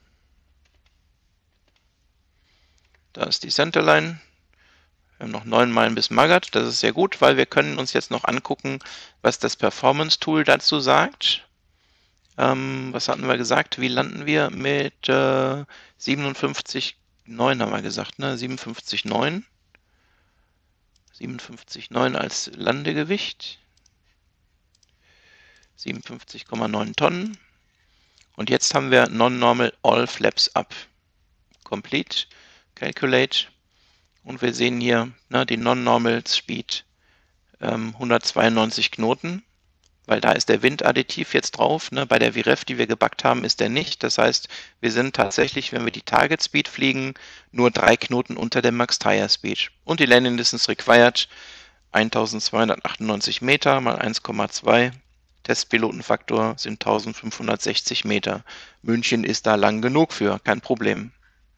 A: Da ist die Centerline. Wir haben noch neun Meilen bis Margaret. Das ist sehr gut, weil wir können uns jetzt noch angucken, was das Performance-Tool dazu sagt. Ähm, was hatten wir gesagt? Wie landen wir mit äh, siebenundfünfzig Komma neun haben wir gesagt, ne? siebenundfünfzig Komma neun. siebenundfünfzig Komma neun als Landegewicht. siebenundfünfzig Komma neun Tonnen. Und jetzt haben wir Non-Normal All Flaps Up. Complete. Calculate. Und wir sehen hier ne, die Non-Normal Speed ähm, hundertzweiundneunzig Knoten, weil da ist der Windadditiv jetzt drauf. Ne? Bei der V REF, die wir gebackt haben, ist der nicht. Das heißt, wir sind tatsächlich, wenn wir die Target Speed fliegen, nur drei Knoten unter der Max Tire Speed. Und die Landing Distance Required eintausendzweihundertachtundneunzig Meter mal eins Komma zwei. Testpilotenfaktor sind eintausendfünfhundertsechzig Meter. München ist da lang genug für, kein Problem.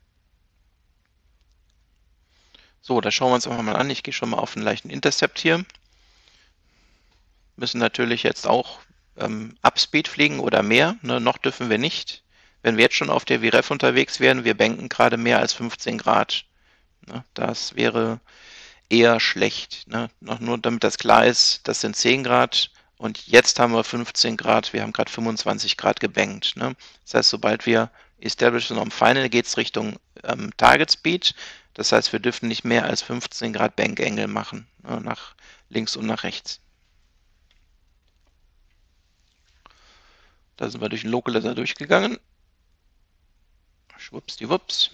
A: So, das schauen wir uns einfach mal an. Ich gehe schon mal auf einen leichten Intercept hier. Müssen natürlich jetzt auch ähm, Upspeed fliegen oder mehr. Ne, noch dürfen wir nicht. Wenn wir jetzt schon auf der V REF unterwegs wären, wir banken gerade mehr als fünfzehn Grad. Ne, das wäre eher schlecht. Ne? Noch nur damit das klar ist, das sind zehn Grad. Und jetzt haben wir fünfzehn Grad, wir haben gerade fünfundzwanzig Grad gebankt. Ne? Das heißt, sobald wir established sind am Final, geht es Richtung ähm, Target Speed. Das heißt, wir dürfen nicht mehr als fünfzehn Grad Bankengel machen, ne? Nach links und nach rechts. Da sind wir durch den Localizer durchgegangen. Schwuppsdiwupps.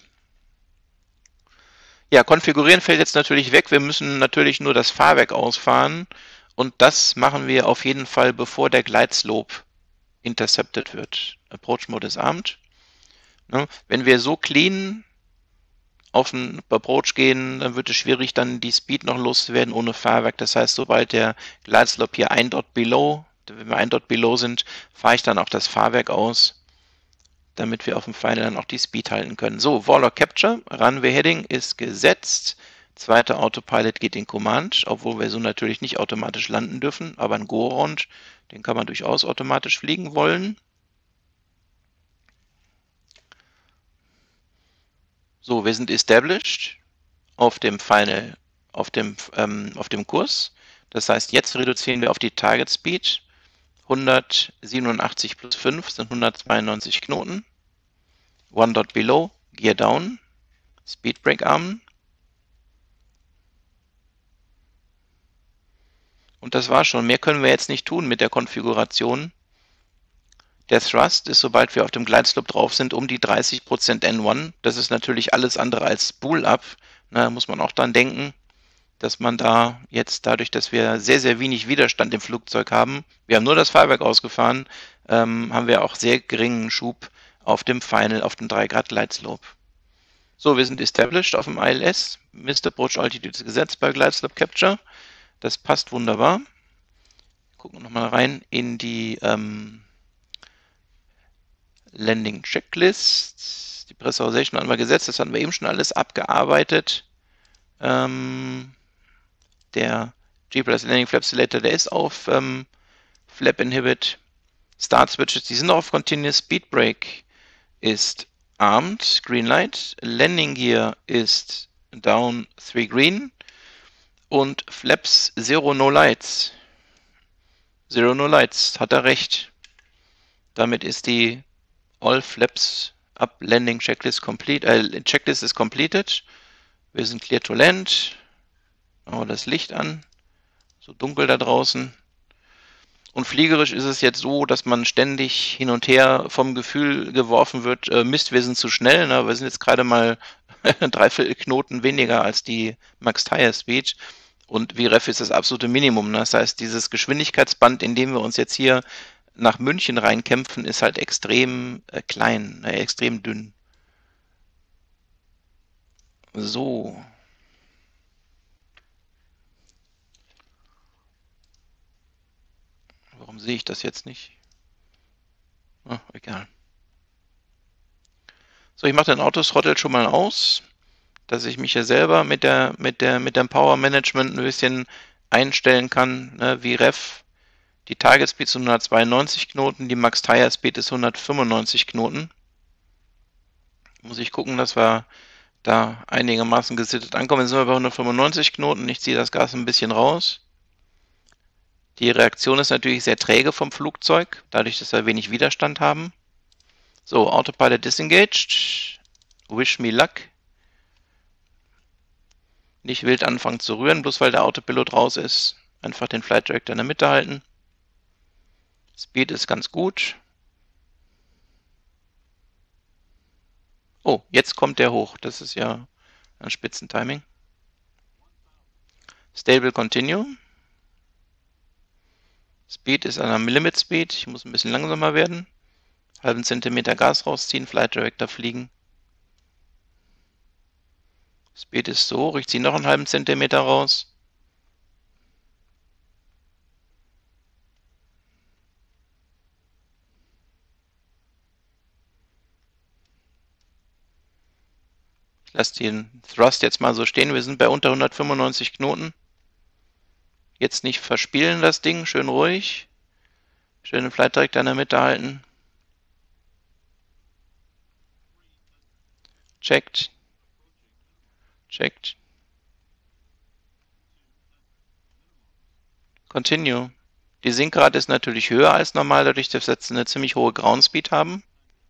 A: Ja, konfigurieren fällt jetzt natürlich weg. Wir müssen natürlich nur das Fahrwerk ausfahren. Und das machen wir auf jeden Fall, bevor der Glide Slope intercepted wird. Approach Mode ist armed. Ne? Wenn wir so clean auf den Approach gehen, dann wird es schwierig, dann die Speed noch loszuwerden ohne Fahrwerk. Das heißt, sobald der Glide Slope hier ein Dot below, wenn wir ein Dot below sind, fahre ich dann auch das Fahrwerk aus, damit wir auf dem Final dann auch die Speed halten können. So, Warlock Capture, Runway Heading ist gesetzt. Zweiter Autopilot geht in Command, obwohl wir so natürlich nicht automatisch landen dürfen, aber ein Go-Round, den kann man durchaus automatisch fliegen wollen. So, wir sind established auf dem Final, auf dem, ähm, auf dem Kurs. Das heißt, jetzt reduzieren wir auf die Target Speed. hundertsiebenundachtzig plus fünf sind hundertzweiundneunzig Knoten. One dot below, Gear down, Speed Brake armen. Und das war schon. Mehr können wir jetzt nicht tun mit der Konfiguration. Der Thrust ist, sobald wir auf dem Glideslope drauf sind, um die dreißig Prozent N eins. Das ist natürlich alles andere als Spool-Up. Da muss man auch dran denken, dass man da jetzt dadurch, dass wir sehr, sehr wenig Widerstand im Flugzeug haben, wir haben nur das Fahrwerk ausgefahren, ähm, haben wir auch sehr geringen Schub auf dem Final, auf dem drei Grad Glideslope. So, wir sind established auf dem I L S. Missed Approach Altitude ist gesetzt bei Glideslope Capture. Das passt wunderbar. Gucken wir nochmal rein in die ähm, Landing Checklist. Die Pressurization haben wir gesetzt, das hatten wir eben schon alles abgearbeitet. Ähm, der G P S Landing Flap Selector, der ist auf ähm, Flap Inhibit. Start Switches, die sind auf Continuous Speed Brake, ist armed, Green Light. Landing Gear ist down, three green. Und Flaps Zero No Lights. Zero No Lights, hat er recht. Damit ist die All Flaps Up Landing Checklist complete. Äh, Checklist ist completed. Wir sind clear to land. Machen wir das Licht an. So dunkel da draußen. Und fliegerisch ist es jetzt so, dass man ständig hin und her vom Gefühl geworfen wird, äh, Mist, wir sind zu schnell. Ne? Wir sind jetzt gerade mal dreiviertel Knoten weniger als die Max Tire Speed. Und V REF ist das absolute Minimum. Ne? Das heißt, dieses Geschwindigkeitsband, in dem wir uns jetzt hier nach München reinkämpfen, ist halt extrem äh, klein, äh, extrem dünn. So. Warum sehe ich das jetzt nicht? Ah, egal. So, ich mache den Autothrottle schon mal aus, dass ich mich ja selber mit der mit der mit dem Power Management ein bisschen einstellen kann, ne? V REF, die Target Speed sind hundertzweiundneunzig Knoten, die Max Tire Speed ist hundertfünfundneunzig Knoten. Muss ich gucken, dass wir da einigermaßen gesittet ankommen. Jetzt sind wir bei hundertfünfundneunzig Knoten. Ich ziehe das Gas ein bisschen raus. Die Reaktion ist natürlich sehr träge vom Flugzeug, dadurch, dass wir wenig Widerstand haben. So, Autopilot disengaged. Wish me luck. Nicht wild anfangen zu rühren, bloß weil der Autopilot raus ist. Einfach den Flight Director in der Mitte halten. Speed ist ganz gut. Oh, jetzt kommt der hoch. Das ist ja ein Spitzentiming. Stable Continue. Speed ist an einem Limit Speed. Ich muss ein bisschen langsamer werden. Halben Zentimeter Gas rausziehen, Flight Director fliegen. Speed ist so hoch. Ich ziehe noch einen halben Zentimeter raus. Ich lasse den Thrust jetzt mal so stehen. Wir sind bei unter hundertfünfundneunzig Knoten. Jetzt nicht verspielen das Ding, schön ruhig. Schön den Flight Director in der Mitte halten. Checkt. Checkt. Continue. Die Sinkrate ist natürlich höher als normal, dadurch, dass wir jetzt eine ziemlich hohe Ground Speed haben.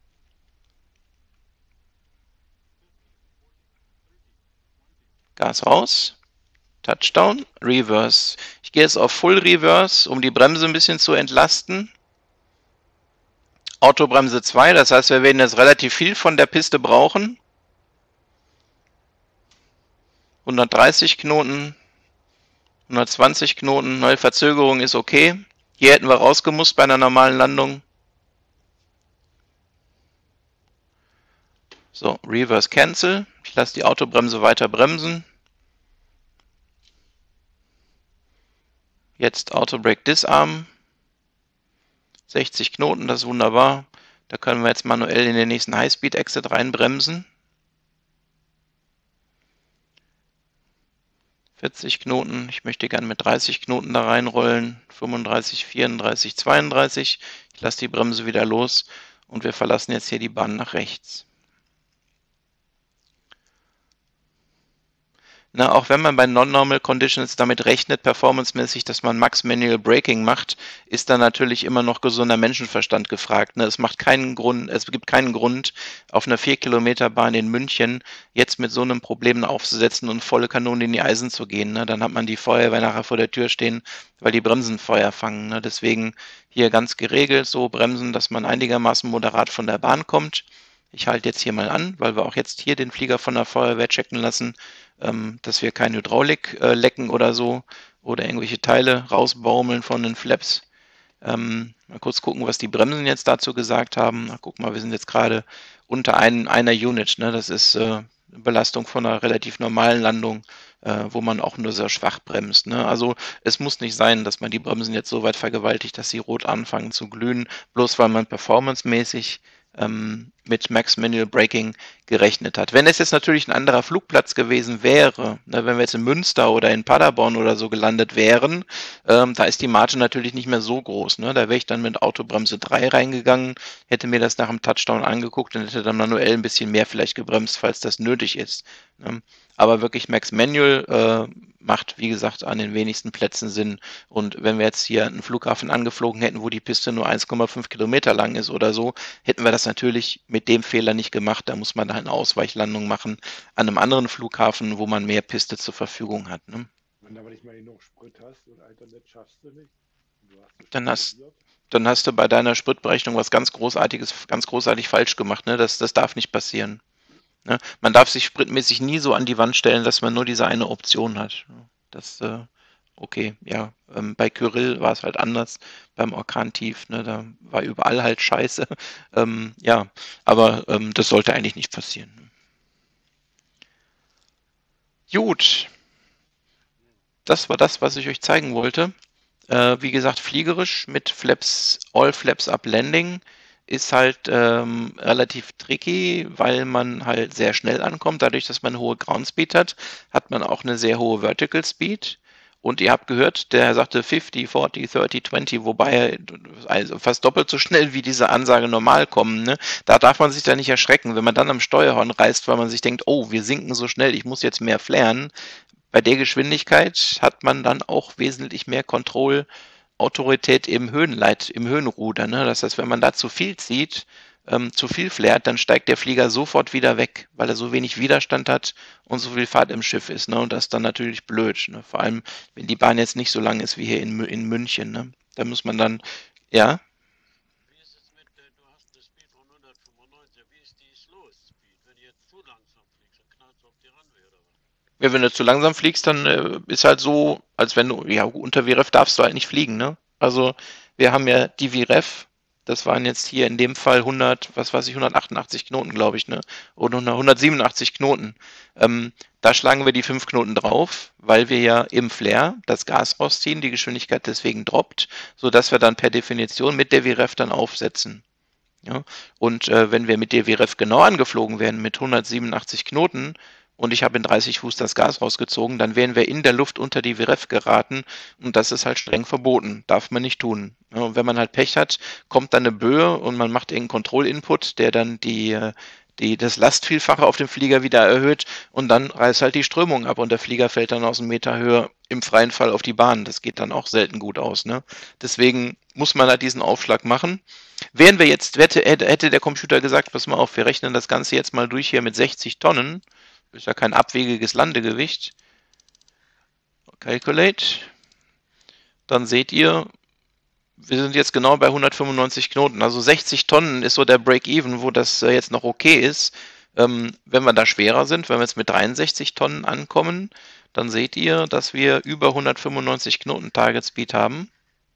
A: Gas raus. Touchdown, Reverse. Ich gehe jetzt auf Full Reverse, um die Bremse ein bisschen zu entlasten. Autobremse zwei, das heißt, wir werden jetzt relativ viel von der Piste brauchen. hundertdreißig Knoten, hundertzwanzig Knoten, neue Verzögerung ist okay. Hier hätten wir rausgemusst bei einer normalen Landung. So, Reverse Cancel. Ich lasse die Autobremse weiter bremsen. Jetzt Autobrake Disarm. sechzig Knoten, das ist wunderbar. Da können wir jetzt manuell in den nächsten High-Speed-Exit reinbremsen. vierzig Knoten, ich möchte gerne mit dreißig Knoten da reinrollen. fünfunddreißig, vierunddreißig, zweiunddreißig. Ich lasse die Bremse wieder los und wir verlassen jetzt hier die Bahn nach rechts. Na, auch wenn man bei Non-Normal Conditions damit rechnet, performancemäßig, dass man Max Manual Braking macht, ist da natürlich immer noch gesunder Menschenverstand gefragt. Ne? Es macht keinen Grund, es gibt keinen Grund, auf einer vier Kilometer Bahn in München jetzt mit so einem Problem aufzusetzen und volle Kanone in die Eisen zu gehen. Ne? Dann hat man die Feuerwehr nachher vor der Tür stehen, weil die Bremsen Feuer fangen. Ne? Deswegen hier ganz geregelt so bremsen, dass man einigermaßen moderat von der Bahn kommt. Ich halte jetzt hier mal an, weil wir auch jetzt hier den Flieger von der Feuerwehr checken lassen, ähm, dass wir keine Hydraulik äh, lecken oder so oder irgendwelche Teile rausbaumeln von den Flaps. Ähm, mal kurz gucken, was die Bremsen jetzt dazu gesagt haben. Na, guck mal, wir sind jetzt gerade unter ein, einer Unit. Ne? Das ist äh, eine Belastung von einer relativ normalen Landung, äh, wo man auch nur sehr schwach bremst. Ne? Also es muss nicht sein, dass man die Bremsen jetzt so weit vergewaltigt, dass sie rot anfangen zu glühen, bloß weil man performancemäßig ähm, mit Max Manual Braking gerechnet hat. Wenn es jetzt natürlich ein anderer Flugplatz gewesen wäre, ne, wenn wir jetzt in Münster oder in Paderborn oder so gelandet wären, ähm, da ist die Marge natürlich nicht mehr so groß. Ne? Da wäre ich dann mit Autobremse drei reingegangen, hätte mir das nach dem Touchdown angeguckt und hätte dann manuell ein bisschen mehr vielleicht gebremst, falls das nötig ist. Ne? Aber wirklich Max Manual äh, macht, wie gesagt, an den wenigsten Plätzen Sinn. Und wenn wir jetzt hier einen Flughafen angeflogen hätten, wo die Piste nur eins Komma fünf Kilometer lang ist oder so, hätten wir das natürlich mit dem Fehler nicht gemacht. Da muss man halt eine Ausweichlandung machen an einem anderen Flughafen, wo man mehr Piste zur Verfügung hat. Ne?
B: Wenn du aber nicht mal genug Sprit hast und Internet schaffst du nicht. Du hast es
A: Dann hast,
B: probiert.
A: dann hast du bei deiner Spritberechnung was ganz Großartiges, ganz großartig falsch gemacht. Ne? Das, das darf nicht passieren. Ne? Man darf sich spritmäßig nie so an die Wand stellen, dass man nur diese eine Option hat. Das, äh, okay, ja. Ähm, bei Kyrill war es halt anders, beim Orkantief, ne? Da war überall halt Scheiße. Ähm, ja, aber ähm, das sollte eigentlich nicht passieren. Gut, das war das, was ich euch zeigen wollte. Äh, wie gesagt, fliegerisch mit Flaps, All Flaps Up Landing ist halt ähm, relativ tricky, weil man halt sehr schnell ankommt. Dadurch, dass man eine hohe Ground Speed hat, hat man auch eine sehr hohe Vertical Speed. Und ihr habt gehört, der sagte fünfzig, vierzig, dreißig, zwanzig, wobei er also fast doppelt so schnell wie diese Ansage normal kommen. Ne? Da darf man sich da nicht erschrecken. Wenn man dann am Steuerhorn reißt, weil man sich denkt, oh, wir sinken so schnell, ich muss jetzt mehr flären. Bei der Geschwindigkeit hat man dann auch wesentlich mehr Kontrollautorität im Höhenleit, im Höhenruder. Ne? Das heißt, wenn man da zu viel zieht, ähm, zu viel flärt, dann steigt der Flieger sofort wieder weg, weil er so wenig Widerstand hat und so viel Fahrt im Schiff ist. Ne? Und das ist dann natürlich blöd. Ne? Vor allem, wenn die Bahn jetzt nicht so lang ist wie hier in, in München. Ne? Da muss man dann, ja.
C: Wie ist es mit, äh, du hast eine Speed von hundertfünfundneunzig, wie ist die Slow Speed? Wenn du jetzt zu langsam fliegst, dann knallst du auf die Runway oder was?
A: Ja, wenn du zu langsam fliegst, dann äh, ist halt so, als wenn du, ja, unter V R E F darfst du halt nicht fliegen, ne? Also, wir haben ja die V R E F, das waren jetzt hier in dem Fall hundert, was weiß ich, hundertachtundachtzig Knoten, glaube ich, ne? Oder hundertsiebenundachtzig Knoten. Ähm, da schlagen wir die fünf Knoten drauf, weil wir ja im Flare das Gas rausziehen, die Geschwindigkeit deswegen droppt, sodass wir dann per Definition mit der V R E F dann aufsetzen. Ja? Und äh, wenn wir mit der V R E F genau angeflogen wären mit hundertsiebenundachtzig Knoten, und ich habe in dreißig Fuß das Gas rausgezogen, dann wären wir in der Luft unter die V R E F geraten und das ist halt streng verboten. Darf man nicht tun. Ja, und wenn man halt Pech hat, kommt dann eine Böe und man macht irgendeinen Kontrollinput, der dann die, die, das Lastvielfache auf dem Flieger wieder erhöht und dann reißt halt die Strömung ab und der Flieger fällt dann aus einem Meter Höhe im freien Fall auf die Bahn. Das geht dann auch selten gut aus. Ne? Deswegen muss man halt diesen Aufschlag machen. Wären wir jetzt, hätte, hätte der Computer gesagt, pass mal auf, wir rechnen das Ganze jetzt mal durch hier mit sechzig Tonnen, ist ja kein abwegiges Landegewicht. Calculate. Dann seht ihr, wir sind jetzt genau bei hundertfünfundneunzig Knoten. Also sechzig Tonnen ist so der Break-Even, wo das jetzt noch okay ist. Ähm, wenn wir da schwerer sind, wenn wir jetzt mit dreiundsechzig Tonnen ankommen, dann seht ihr, dass wir über hundertfünfundneunzig Knoten Target Speed haben.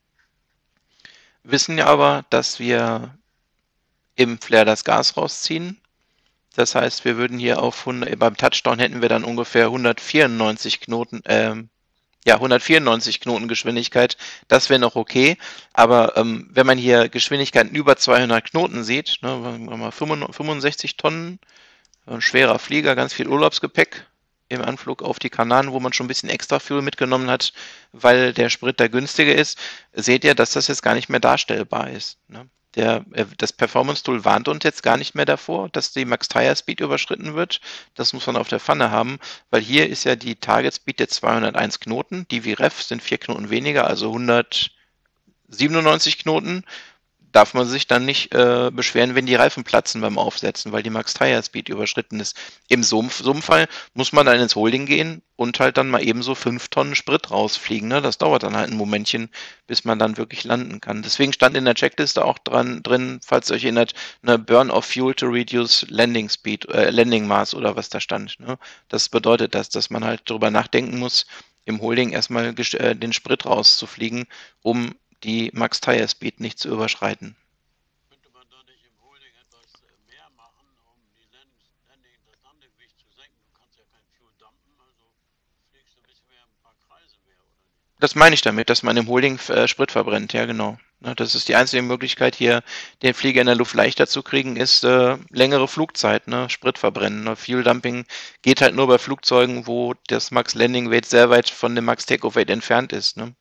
A: Wissen ja aber, dass wir im Flare das Gas rausziehen. Das heißt, wir würden hier auf hundert, beim Touchdown hätten wir dann ungefähr hundertvierundneunzig Knoten, ähm, ja, hundertvierundneunzig Knoten Geschwindigkeit. Das wäre noch okay. Aber ähm, wenn man hier Geschwindigkeiten über zweihundert Knoten sieht, ne, fünfundsechzig Tonnen, ein schwerer Flieger, ganz viel Urlaubsgepäck im Anflug auf die Kanaren, wo man schon ein bisschen extra Fuel mitgenommen hat, weil der Sprit da günstiger ist, seht ihr, dass das jetzt gar nicht mehr darstellbar ist. Ne? Der, äh, das Performance-Tool warnt uns jetzt gar nicht mehr davor, dass die Max-Tire-Speed überschritten wird. Das muss man auf der Pfanne haben, weil hier ist ja die Target-Speed der zweihunderteins Knoten. Die V Ref sind vier Knoten weniger, also hundertsiebenundneunzig Knoten. Darf man sich dann nicht äh, beschweren, wenn die Reifen platzen beim Aufsetzen, weil die Max-Tire-Speed überschritten ist. Im so, so einem Fall muss man dann ins Holding gehen und halt dann mal eben so fünf Tonnen Sprit rausfliegen. Ne? Das dauert dann halt ein Momentchen, bis man dann wirklich landen kann. Deswegen stand in der Checkliste auch dran, drin, falls ihr euch erinnert, eine Burn of Fuel to reduce Landing Speed, äh, Landing Mass oder was da stand. Ne? Das bedeutet das, dass man halt darüber nachdenken muss, im Holding erstmal äh, den Sprit rauszufliegen, um die Max-Tire-Speed nicht zu überschreiten.
C: Könnte man da nicht im Holding etwas äh, mehr machen, um die Landing, Landing, das Landegewicht zu senken? Du kannst ja kein Fuel dumpen, also fliegst du ein bisschen mehr, ein paar Kreise mehr, oder nicht?
A: Das meine ich damit, dass man im Holding äh, Sprit verbrennt, ja genau. Ja, das ist die einzige Möglichkeit, hier den Flieger in der Luft leichter zu kriegen, ist äh, längere Flugzeit, ne? Sprit verbrennen. Ne? Fuel Dumping geht halt nur bei Flugzeugen, wo das Max Landing Weight sehr weit von dem Max Takeoff Weight entfernt ist. Ne?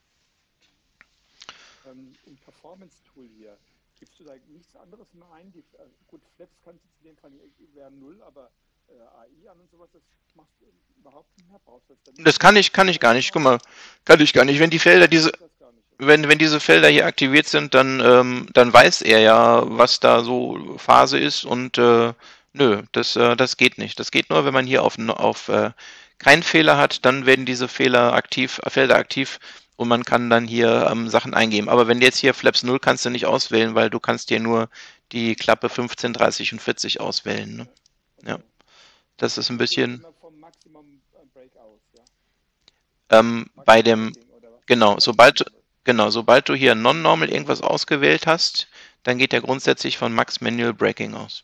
D: Im Performance-Tool hier, gibst du da nichts anderes mehr ein? Die, äh, gut, Flaps kannst du in dem Fall wären null, aber äh, A I an und sowas, das machst du überhaupt nicht mehr. Brauchst du das dann nicht?
A: Das kann ich, kann ich gar nicht. Guck mal, kann ich gar nicht. Wenn die Felder diese, wenn, wenn diese Felder hier aktiviert sind, dann, ähm, dann weiß er ja, was da so Phase ist und äh, nö, das, äh, das geht nicht. Das geht nur, wenn man hier auf, auf äh, keinen Fehler hat, dann werden diese Fehler aktiv, Felder aktiv und man kann dann hier ähm, Sachen eingeben. Aber wenn du jetzt hier Flaps null kannst du nicht auswählen, weil du kannst dir nur die Klappe fünfzehn, dreißig und vierzig auswählen. Ne? Ja. Das ist ein bisschen
D: vom Maximum Break aus, ja?
A: ähm, bei dem, genau, sobald, genau, sobald du hier Non-Normal irgendwas ausgewählt hast, dann geht er grundsätzlich von Max Manual Braking aus.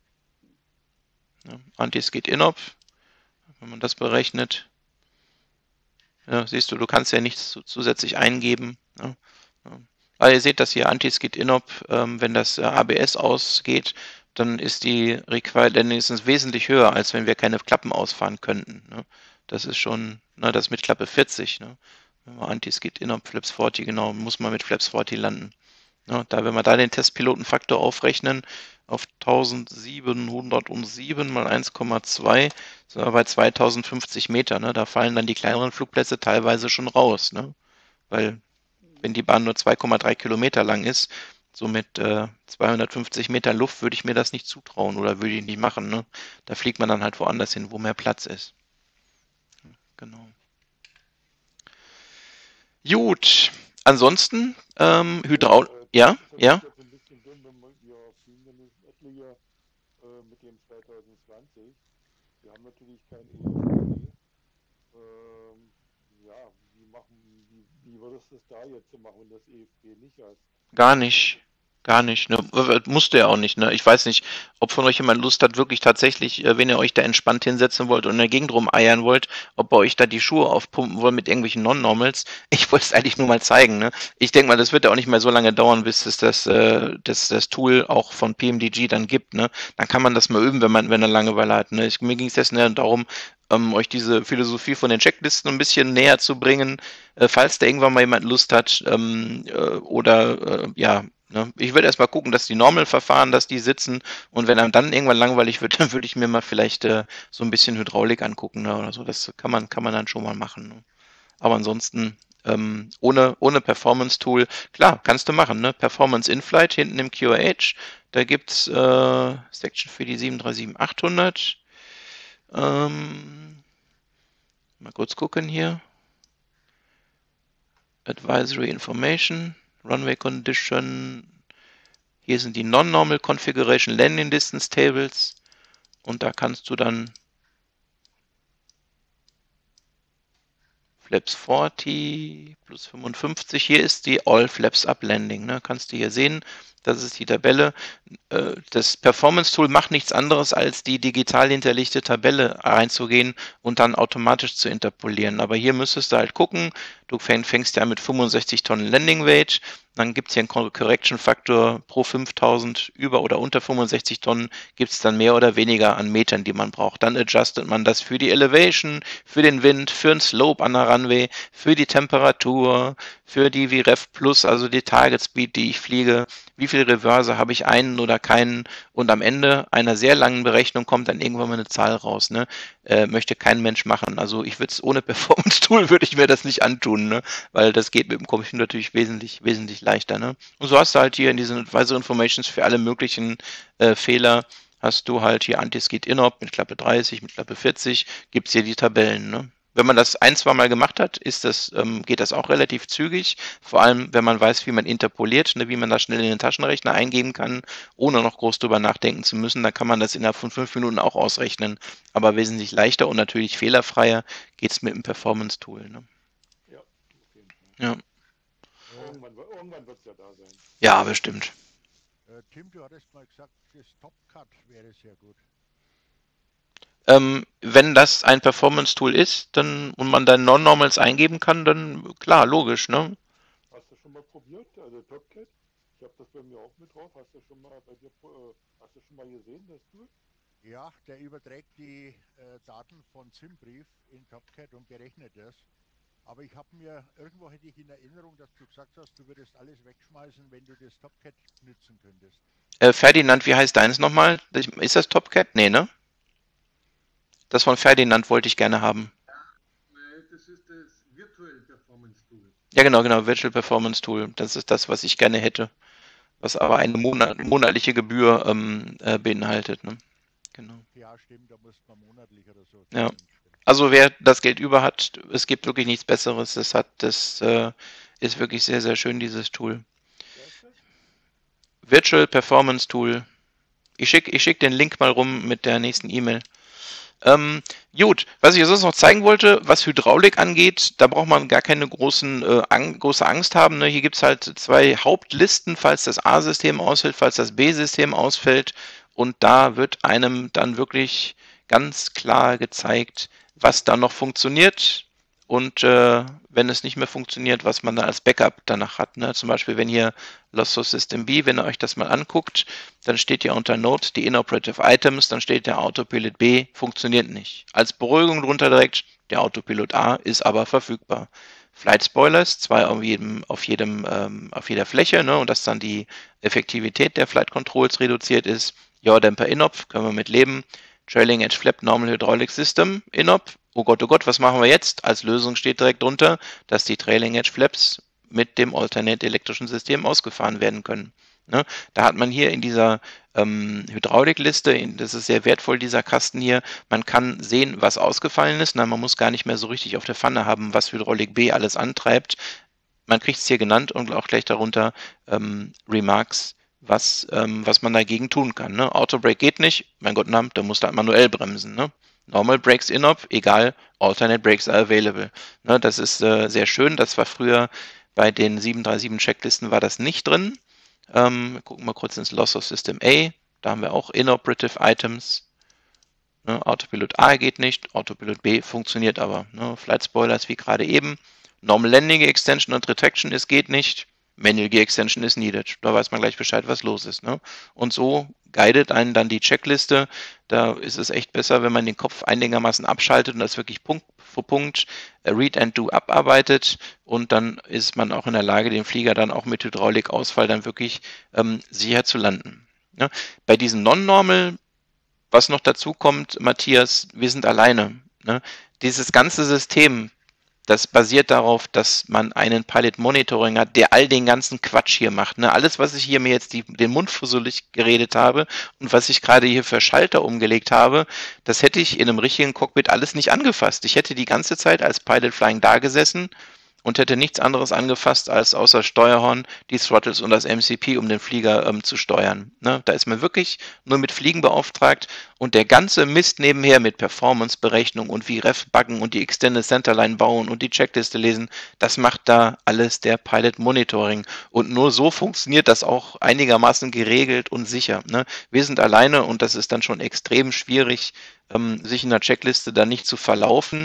A: Ja, Anti-Skid Inop, wenn man das berechnet, ja, siehst du, du kannst ja nichts zusätzlich eingeben. Ja. Aber ihr seht, dass hier Anti-Skid Inop, ähm, wenn das äh, A B S ausgeht, dann ist die Require Landing wesentlich höher, als wenn wir keine Klappen ausfahren könnten. Ne? Das ist schon, ne, das mit Klappe vierzig. Ne? Wenn man Anti-Skid Inop Flaps vierzig, genau, muss man mit Flaps vierzig landen. Ja, da, wenn wir da den Testpilotenfaktor aufrechnen, auf eintausendsiebenhundertsieben mal eins Komma zwei, sind wir bei zweitausendfünfzig Meter. Ne? Da fallen dann die kleineren Flugplätze teilweise schon raus. Ne? Weil, wenn die Bahn nur zwei Komma drei Kilometer lang ist, so mit äh, zweihundertfünfzig Meter Luft würde ich mir das nicht zutrauen oder würde ich nicht machen. Ne? Da fliegt man dann halt woanders hin, wo mehr Platz ist. Genau. Gut, ansonsten ähm, Hydraul... Ja, ja.
B: Ein bisschen dumm, wenn wir fliegen dann etliche äh, mit dem zweitausendzwanzig. Wir haben natürlich kein E F P. Ähm, ja, wie, machen, wie, wie würdest du es da jetzt machen, wenn das E F P nicht hast?
A: Gar nicht. Gar nicht. Ne? Musste ja auch nicht. Ne? Ich weiß nicht, ob von euch jemand Lust hat, wirklich tatsächlich, äh, wenn ihr euch da entspannt hinsetzen wollt und in der Gegend rumeiern wollt, ob ihr euch da die Schuhe aufpumpen wollt mit irgendwelchen Non-Normals. Ich wollte es eigentlich nur mal zeigen. Ne? Ich denke mal, das wird ja auch nicht mehr so lange dauern, bis es das, äh, das, das Tool auch von P M D G dann gibt. Ne? Dann kann man das mal üben, wenn man wenn er Langeweile hat. Ne? Ich, mir ging es jetzt ne, darum, ähm, euch diese Philosophie von den Checklisten ein bisschen näher zu bringen, äh, falls da irgendwann mal jemand Lust hat ähm, äh, oder äh, ja, ne? Ich würde erstmal gucken, dass die Normal-Verfahren, dass die sitzen und wenn einem dann irgendwann langweilig wird, dann würde ich mir mal vielleicht äh, so ein bisschen Hydraulik angucken, ne, oder so. Das kann man, kann man dann schon mal machen. Ne? Aber ansonsten ähm, ohne, ohne Performance-Tool, klar, kannst du machen. Ne? Performance in-Flight hinten im Q A H, da gibt es äh, Section für die sieben drei sieben achthundert. Ähm, mal kurz gucken hier. Advisory Information, Runway Condition. Hier sind die Non-Normal Configuration Landing Distance Tables und da kannst du dann Flaps vierzig plus fünfundfünfzig, hier ist die All Flaps Up Landing, ne? Kannst du hier sehen, das ist die Tabelle. Das Performance Tool macht nichts anderes, als die digital hinterlegte Tabelle reinzugehen und dann automatisch zu interpolieren. Aber hier müsstest du halt gucken, Du fäng, fängst ja mit fünfundsechzig Tonnen Landing Weight, dann gibt es hier einen Correction Faktor pro fünftausend, über oder unter fünfundsechzig Tonnen gibt es dann mehr oder weniger an Metern, die man braucht. Dann adjustet man das für die Elevation, für den Wind, für den Slope an der Runway, für die Temperatur, für die V R E F Plus, also die Target Speed, die ich fliege, wie viel Reverse habe ich, einen oder keinen, und am Ende einer sehr langen Berechnung kommt dann irgendwann mal eine Zahl raus, ne? Äh, möchte kein Mensch machen. Also ich würde es ohne Performance-Tool würde ich mir das nicht antun, ne? Weil das geht mit dem Computer natürlich wesentlich, wesentlich leichter, ne? Und so hast du halt hier in diesen Advisor Informations für alle möglichen äh, Fehler, hast du halt hier Anti-Skid Inop mit Klappe dreißig, mit Klappe vierzig, gibt es hier die Tabellen, ne? Wenn man das ein, zwei Mal gemacht hat, ist das, ähm, geht das auch relativ zügig. Vor allem, wenn man weiß, wie man interpoliert, ne, wie man das schnell in den Taschenrechner eingeben kann, ohne noch groß drüber nachdenken zu müssen. Dann kann man das innerhalb von fünf Minuten auch ausrechnen. Aber wesentlich leichter und natürlich fehlerfreier geht es mit dem Performance-Tool. Ne?
B: Ja, auf jeden Fall.
A: Ja.
B: Irgendwann, irgendwann wird es ja da sein.
A: Ja, bestimmt.
E: Äh, Tim, du hattest mal gesagt, das Top-Cut wäre sehr gut.
A: Ähm, wenn das ein Performance-Tool ist, dann und man dann Non-Normals eingeben kann, dann klar, logisch, ne?
B: Hast du schon mal probiert, also TopCat? Ich habe das bei mir auch mit drauf. Hast du schon mal bei dir, äh, hast du schon mal gesehen, das Tool?
E: Ja, der überträgt die äh, Daten von SimBrief in TopCat und berechnet das. Aber ich habe mir, irgendwo hätte ich in Erinnerung, dass du gesagt hast, du würdest alles wegschmeißen, wenn du das TopCat nutzen könntest.
A: Äh, Ferdinand, wie heißt deins nochmal? Ist das TopCat? Nee, ne? Das von Ferdinand wollte ich gerne haben.
F: Nein, das ist das Virtual Performance Tool.
A: Ja, genau, genau, Virtual Performance Tool. Das ist das, was ich gerne hätte. Was aber eine Monat, monatliche Gebühr ähm, äh, beinhaltet. Ne? Genau.
E: Ja, stimmt, da muss man monatlich oder so.
A: Ja. Also wer das Geld über hat, es gibt wirklich nichts Besseres. Das hat, das äh, ist wirklich sehr, sehr schön, dieses Tool. Virtual Performance Tool. Ich schicke ich schick den Link mal rum mit der nächsten E-Mail. Ähm, gut, was ich sonst noch zeigen wollte, was Hydraulik angeht, da braucht man gar keine großen, äh, ang große Angst haben. Ne? Hier gibt es halt zwei Hauptlisten, falls das A-System ausfällt, falls das B-System ausfällt. Und da wird einem dann wirklich ganz klar gezeigt, was dann noch funktioniert. Und äh, wenn es nicht mehr funktioniert, was man dann als Backup danach hat. Ne? Zum Beispiel, wenn hier Loss of System B, wenn ihr euch das mal anguckt, dann steht ja unter Note die Inoperative Items, dann steht der Autopilot B, funktioniert nicht. Als Beruhigung drunter direkt, der Autopilot A ist aber verfügbar. Flight Spoilers, zwei auf jedem, auf jedem, ähm, auf jeder Fläche, ne? Und dass dann die Effektivität der Flight Controls reduziert ist. Yaw-Damper Inop, können wir mit leben. Trailing Edge Flap Normal Hydraulic System Inop. Oh Gott, oh Gott, was machen wir jetzt? Als Lösung steht direkt drunter, dass die Trailing Edge Flaps mit dem Alternate elektrischen System ausgefahren werden können. Ne? Da hat man hier in dieser ähm, Hydraulikliste, das ist sehr wertvoll, dieser Kasten hier, man kann sehen, was ausgefallen ist. Na, man muss gar nicht mehr so richtig auf der Pfanne haben, was Hydraulik B alles antreibt. Man kriegt es hier genannt und auch gleich darunter ähm, Remarks, was, ähm, was man dagegen tun kann. Ne? Autobrake geht nicht, mein Gott, na, da musst du halt manuell bremsen. Ne? Normal Brakes Inop, egal, Alternate Brakes are available. Ne? Das ist äh, sehr schön, das war früher bei den sieben drei sieben Checklisten war das nicht drin. Ähm, wir gucken mal kurz ins Loss of System A. Da haben wir auch Inoperative Items. Ne, Autopilot A geht nicht, Autopilot B funktioniert aber. Ne, Flight Spoilers wie gerade eben. Normal Landing Extension und Retraction ist geht nicht. Manual Gear Extension ist needed. Da weiß man gleich Bescheid, was los ist. Ne? Und so guidet einen dann die Checkliste. Da ist es echt besser, wenn man den Kopf einigermaßen abschaltet und das wirklich Punkt für Punkt Read and Do abarbeitet. Und dann ist man auch in der Lage, den Flieger dann auch mit Hydraulikausfall dann wirklich ähm, sicher zu landen. Ja? Bei diesem Non-Normal, was noch dazu kommt, Matthias, wir sind alleine. Ne? Dieses ganze System, das basiert darauf, dass man einen Pilot Monitoring hat, der all den ganzen Quatsch hier macht. Ne? Alles, was ich hier mir jetzt die, den Mund fusselig geredet habe und was ich gerade hier für Schalter umgelegt habe, das hätte ich in einem richtigen Cockpit alles nicht angefasst. Ich hätte die ganze Zeit als Pilot Flying da gesessen und hätte nichts anderes angefasst als außer Steuerhorn, die Throttles und das M C P, um den Flieger ähm, zu steuern. Ne? Da ist man wirklich nur mit Fliegen beauftragt und der ganze Mist nebenher mit Performance-Berechnung und wie Ref baggen und die Extended Centerline bauen und die Checkliste lesen, das macht da alles der Pilot Monitoring. Und nur so funktioniert das auch einigermaßen geregelt und sicher. Ne? Wir sind alleine und das ist dann schon extrem schwierig, ähm, sich in der Checkliste da nicht zu verlaufen.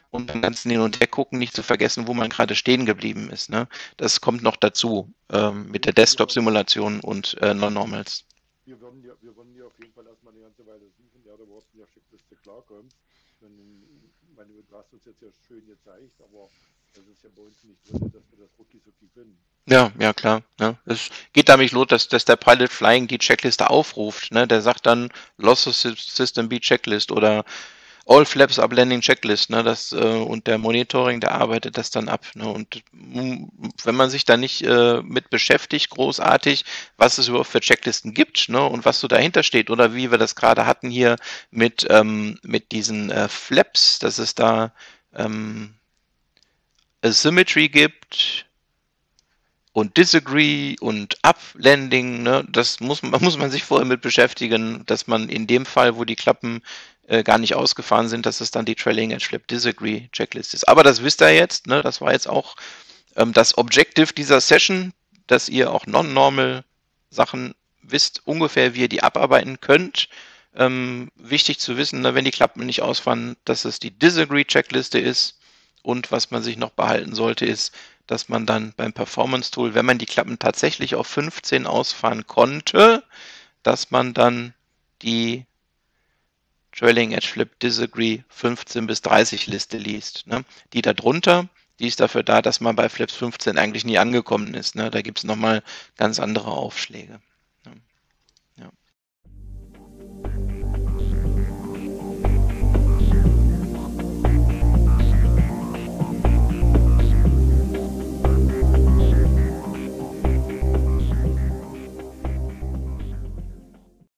A: und beim ganzen Hin- und Hergucken nicht zu vergessen, wo man gerade stehen geblieben ist. Ne? Das kommt noch dazu ähm, mit der Desktop-Simulation und äh, Non-Normals.
B: Wir würden ja, wir würden ja auf jeden Fall erstmal eine ganze Weile suchen, ja, da überhaupt in der Checkliste klarkommst. Ich meine, du hast uns jetzt ja schön gezeigt, aber das ist ja bei uns nicht drin, dass wir das rucki zucki finden.
A: Ja, ja klar. Ne? Es geht damit los, dass, dass der Pilot Flying die Checkliste aufruft. Ne? Der sagt dann Losses System B Checklist oder All Flaps Up Landing Checklist. Ne? Das, äh, und der Monitoring, der arbeitet das dann ab. Ne? Und mm, wenn man sich da nicht äh, mit beschäftigt, großartig, was es überhaupt für Checklisten gibt, ne? Und was so dahinter steht, oder wie wir das gerade hatten hier mit, ähm, mit diesen äh, Flaps, dass es da ähm, Asymmetry gibt und Disagree und Uplanding, ne, das muss man, muss man sich vorher mit beschäftigen, dass man in dem Fall, wo die Klappen äh, gar nicht ausgefahren sind, dass es dann die Trailing Edge Flip Disagree Checklist ist. Aber das wisst ihr jetzt, ne, das war jetzt auch ähm, das Objective dieser Session, dass ihr auch non-normal Sachen wisst, ungefähr wie ihr die abarbeiten könnt. Ähm, wichtig zu wissen, ne, wenn die Klappen nicht ausfahren, dass es die Disagree Checkliste ist. Und was man sich noch behalten sollte, ist, dass man dann beim Performance Tool, wenn man die Klappen tatsächlich auf fünfzehn ausfahren konnte, dass man dann die Trailing Edge Flip Disagree fünfzehn bis dreißig Liste liest. Ne? Die darunter, die ist dafür da, dass man bei Flips fünfzehn eigentlich nie angekommen ist. Ne? Da gibt es nochmal ganz andere Aufschläge.